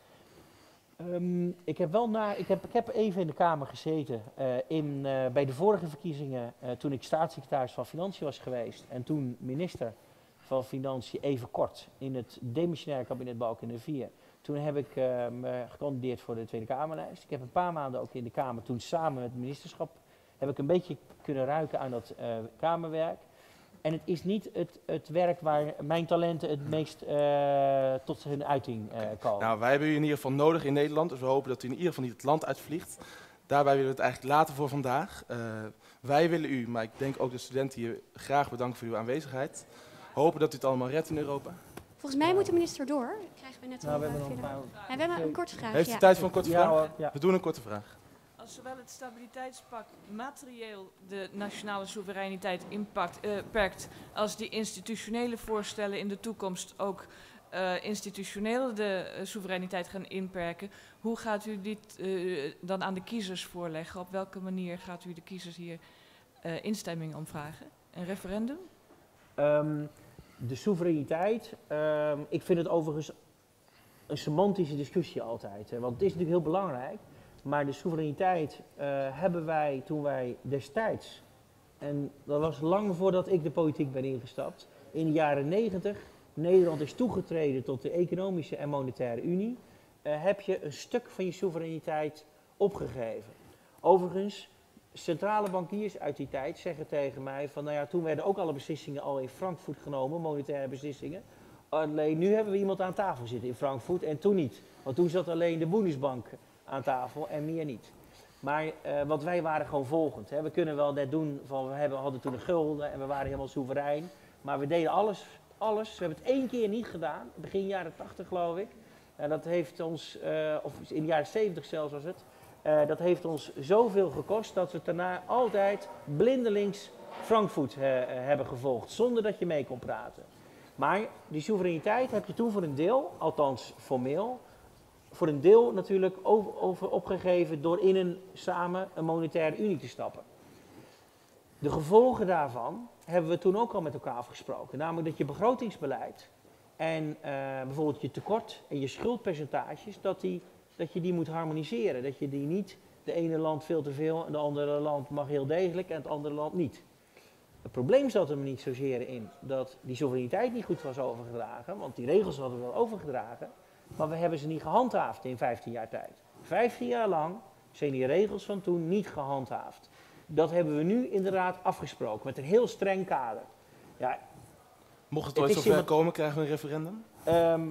Um, ik heb wel naar, ik heb, ik heb even in de Kamer gezeten uh, in, uh, bij de vorige verkiezingen uh, toen ik staatssecretaris van Financiën was geweest en toen minister van Financiën even kort in het demissionaire kabinet Balkenende vier. Toen heb ik uh, me gekandideerd voor de Tweede Kamerlijst. Ik heb een paar maanden ook in de Kamer toen samen met het ministerschap heb ik een beetje kunnen ruiken aan dat uh, Kamerwerk. En het is niet het, het werk waar mijn talenten het meest uh, tot hun uiting uh, komen. Nou, wij hebben u in ieder geval nodig in Nederland. Dus we hopen dat u in ieder geval niet het land uitvliegt. Daarbij willen we het eigenlijk laten voor vandaag. Uh, wij willen u, maar ik denk ook de studenten hier, graag bedanken voor uw aanwezigheid. Hopen dat u het allemaal redt in Europa. Volgens mij moet de minister door. Krijgen we net nou, al we hebben nog een paar... ja, we hebben een korte vraag. Heeft u ja. tijd voor een korte ja, vraag? hoor, ja. We doen een korte vraag. Als zowel het stabiliteitspact materieel de nationale soevereiniteit inpakt, uh, perkt, als die institutionele voorstellen in de toekomst ook uh, institutioneel de uh, soevereiniteit gaan inperken, hoe gaat u dit uh, dan aan de kiezers voorleggen? Op welke manier gaat u de kiezers hier uh, instemming om vragen? Een referendum? Um, de soevereiniteit, um, ik vind het overigens een semantische discussie altijd, hè, want het is natuurlijk heel belangrijk. Maar de soevereiniteit uh, hebben wij toen wij destijds, en dat was lang voordat ik de politiek ben ingestapt, in de jaren negentig, Nederland is toegetreden tot de Economische en Monetaire Unie, uh, heb je een stuk van je soevereiniteit opgegeven. Overigens, centrale bankiers uit die tijd zeggen tegen mij van, nou ja, toen werden ook alle beslissingen al in Frankfurt genomen, monetaire beslissingen. Alleen nu hebben we iemand aan tafel zitten in Frankfurt en toen niet. Want toen zat alleen de Bundesbank aan tafel en meer niet. Maar uh, wat wij waren gewoon volgend. Hè. We kunnen wel net doen van we hebben, hadden toen een gulden en we waren helemaal soeverein. Maar we deden alles, alles. We hebben het één keer niet gedaan, begin jaren tachtig geloof ik. En dat heeft ons, uh, of in de jaren zeventig zelfs was het. Uh, dat heeft ons zoveel gekost dat we daarna altijd blindelings Frankfurt uh, hebben gevolgd. Zonder dat je mee kon praten. Maar die soevereiniteit heb je toen voor een deel, althans formeel, voor een deel natuurlijk over, over opgegeven door in een samen een monetaire unie te stappen. De gevolgen daarvan hebben we toen ook al met elkaar afgesproken. Namelijk dat je begrotingsbeleid en uh, bijvoorbeeld je tekort en je schuldpercentages, dat, die, dat je die moet harmoniseren. Dat je die niet, de ene land veel te veel en de andere land mag heel degelijk en het andere land niet. Het probleem zat er niet zozeer in dat die soevereiniteit niet goed was overgedragen, want die regels hadden we wel overgedragen, maar we hebben ze niet gehandhaafd in vijftien jaar tijd. vijftien jaar lang zijn die regels van toen niet gehandhaafd. Dat hebben we nu inderdaad afgesproken met een heel streng kader. Ja, Mocht het Het ooit is zover iemand- komen, krijgen we een referendum? um,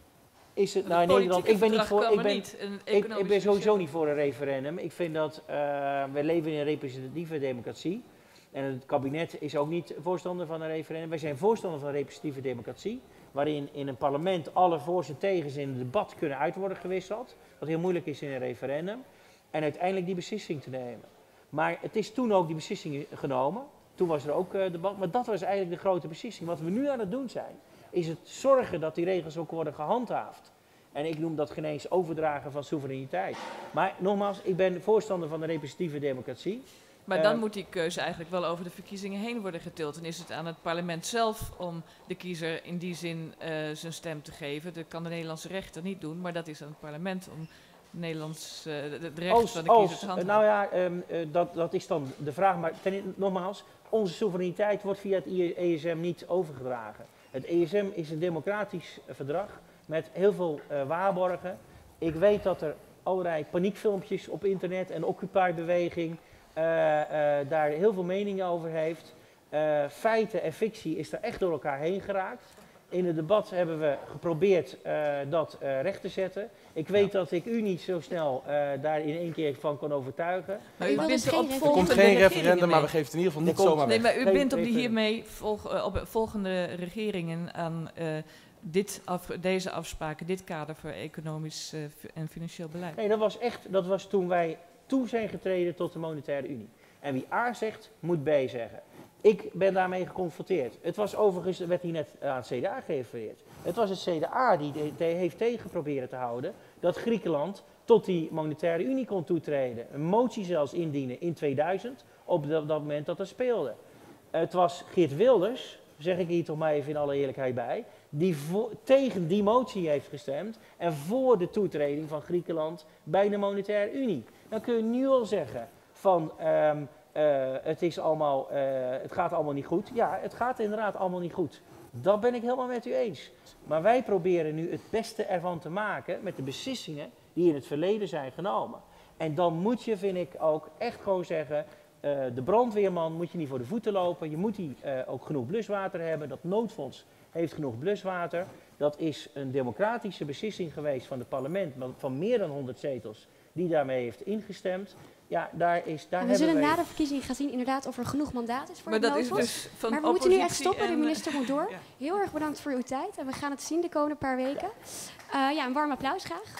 is het Het nou in Nederland? politieke Ik ben niet verdrag voor. kan Ik maar ben, niet. Een ik, ik economisch ben sowieso sociaal- niet voor een referendum. Ik vind dat uh, we leven in een representatieve democratie. En het kabinet is ook niet voorstander van een referendum. Wij zijn voorstander van een representatieve democratie. Waarin in een parlement alle voor's en tegens in een debat kunnen uit worden gewisseld. Wat heel moeilijk is in een referendum. En uiteindelijk die beslissing te nemen. Maar het is toen ook die beslissing genomen. Toen was er ook uh, debat. Maar dat was eigenlijk de grote beslissing. Wat we nu aan het doen zijn, is het zorgen dat die regels ook worden gehandhaafd. En ik noem dat geen eens overdragen van soevereiniteit. Maar nogmaals, ik ben voorstander van de representatieve democratie. Maar dan Eh, moet die keuze eigenlijk wel over de verkiezingen heen worden getild. En is het aan het parlement zelf om de kiezer in die zin uh, zijn stem te geven. Dat kan de Nederlandse rechter niet doen, maar dat is aan het parlement om Nederlands, uh, het recht Als, van de kiezer als, te uh, handhaven. nou ja, um, uh, dat, dat is dan de vraag. Maar ten, nogmaals, onze soevereiniteit wordt via het E S M niet overgedragen. Het E S M is een democratisch uh, verdrag met heel veel uh, waarborgen. Ik weet dat er allerlei paniekfilmpjes op internet en Occupy-beweging uh, uh, daar heel veel meningen over heeft. Uh, feiten en fictie is er echt door elkaar heen geraakt. In het debat hebben we geprobeerd uh, dat uh, recht te zetten. Ik weet ja. dat ik u niet zo snel uh, daar in één keer van kan overtuigen. Maar U u wil bent dus er geen op referendum? Er komt volgende geen regeringen referendum, maar we mee. geven het in ieder geval Er niet komt- zomaar Nee, weg. maar u Geen bent op die referendum. hiermee volg, uh, op volgende regeringen aan uh, dit af, deze afspraken, dit kader voor economisch uh, fi- en financieel beleid. Nee, dat was echt, dat was toen wij toe zijn getreden tot de Monetaire Unie. En wie A zegt, moet B zeggen. Ik ben daarmee geconfronteerd. Het was overigens, er werd hier net aan het C D A gerefereerd. Het was het C D A die de, de heeft tegen proberen te houden dat Griekenland tot die Monetaire Unie kon toetreden. Een motie zelfs indienen in tweeduizend, op dat, dat moment dat er speelde. Het was Geert Wilders, zeg ik hier toch maar even in alle eerlijkheid bij, die voor, tegen die motie heeft gestemd en voor de toetreding van Griekenland bij de Monetaire Unie. Dan kun je nu al zeggen van um, uh, het, is allemaal, uh, het gaat allemaal niet goed. Ja, het gaat inderdaad allemaal niet goed. Dat ben ik helemaal met u eens. Maar wij proberen nu het beste ervan te maken met de beslissingen die in het verleden zijn genomen. En dan moet je, vind ik, ook echt gewoon zeggen, uh, de brandweerman moet je niet voor de voeten lopen. Je moet die, uh, ook genoeg bluswater hebben. Dat noodfonds heeft genoeg bluswater. Dat is een democratische beslissing geweest van het parlement van meer dan honderd zetels die daarmee heeft ingestemd. Ja, daar is, daar En we hebben zullen wij... na de verkiezing gaan zien inderdaad of er genoeg mandaat is voor Maar het dat is noodfonds. dus van Maar we moeten nu echt oppositie stoppen, de en, uh, minister moet door. ja. Heel erg bedankt voor uw tijd en we gaan het zien de komende paar weken. Uh, ja, een warm applaus graag.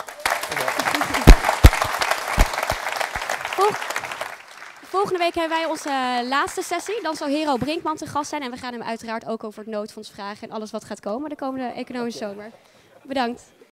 Vol- Volgende week hebben wij onze uh, laatste sessie. Dan zal Hero Brinkman te gast zijn en we gaan hem uiteraard ook over het noodfonds vragen en alles wat gaat komen de komende economische zomer. Bedankt.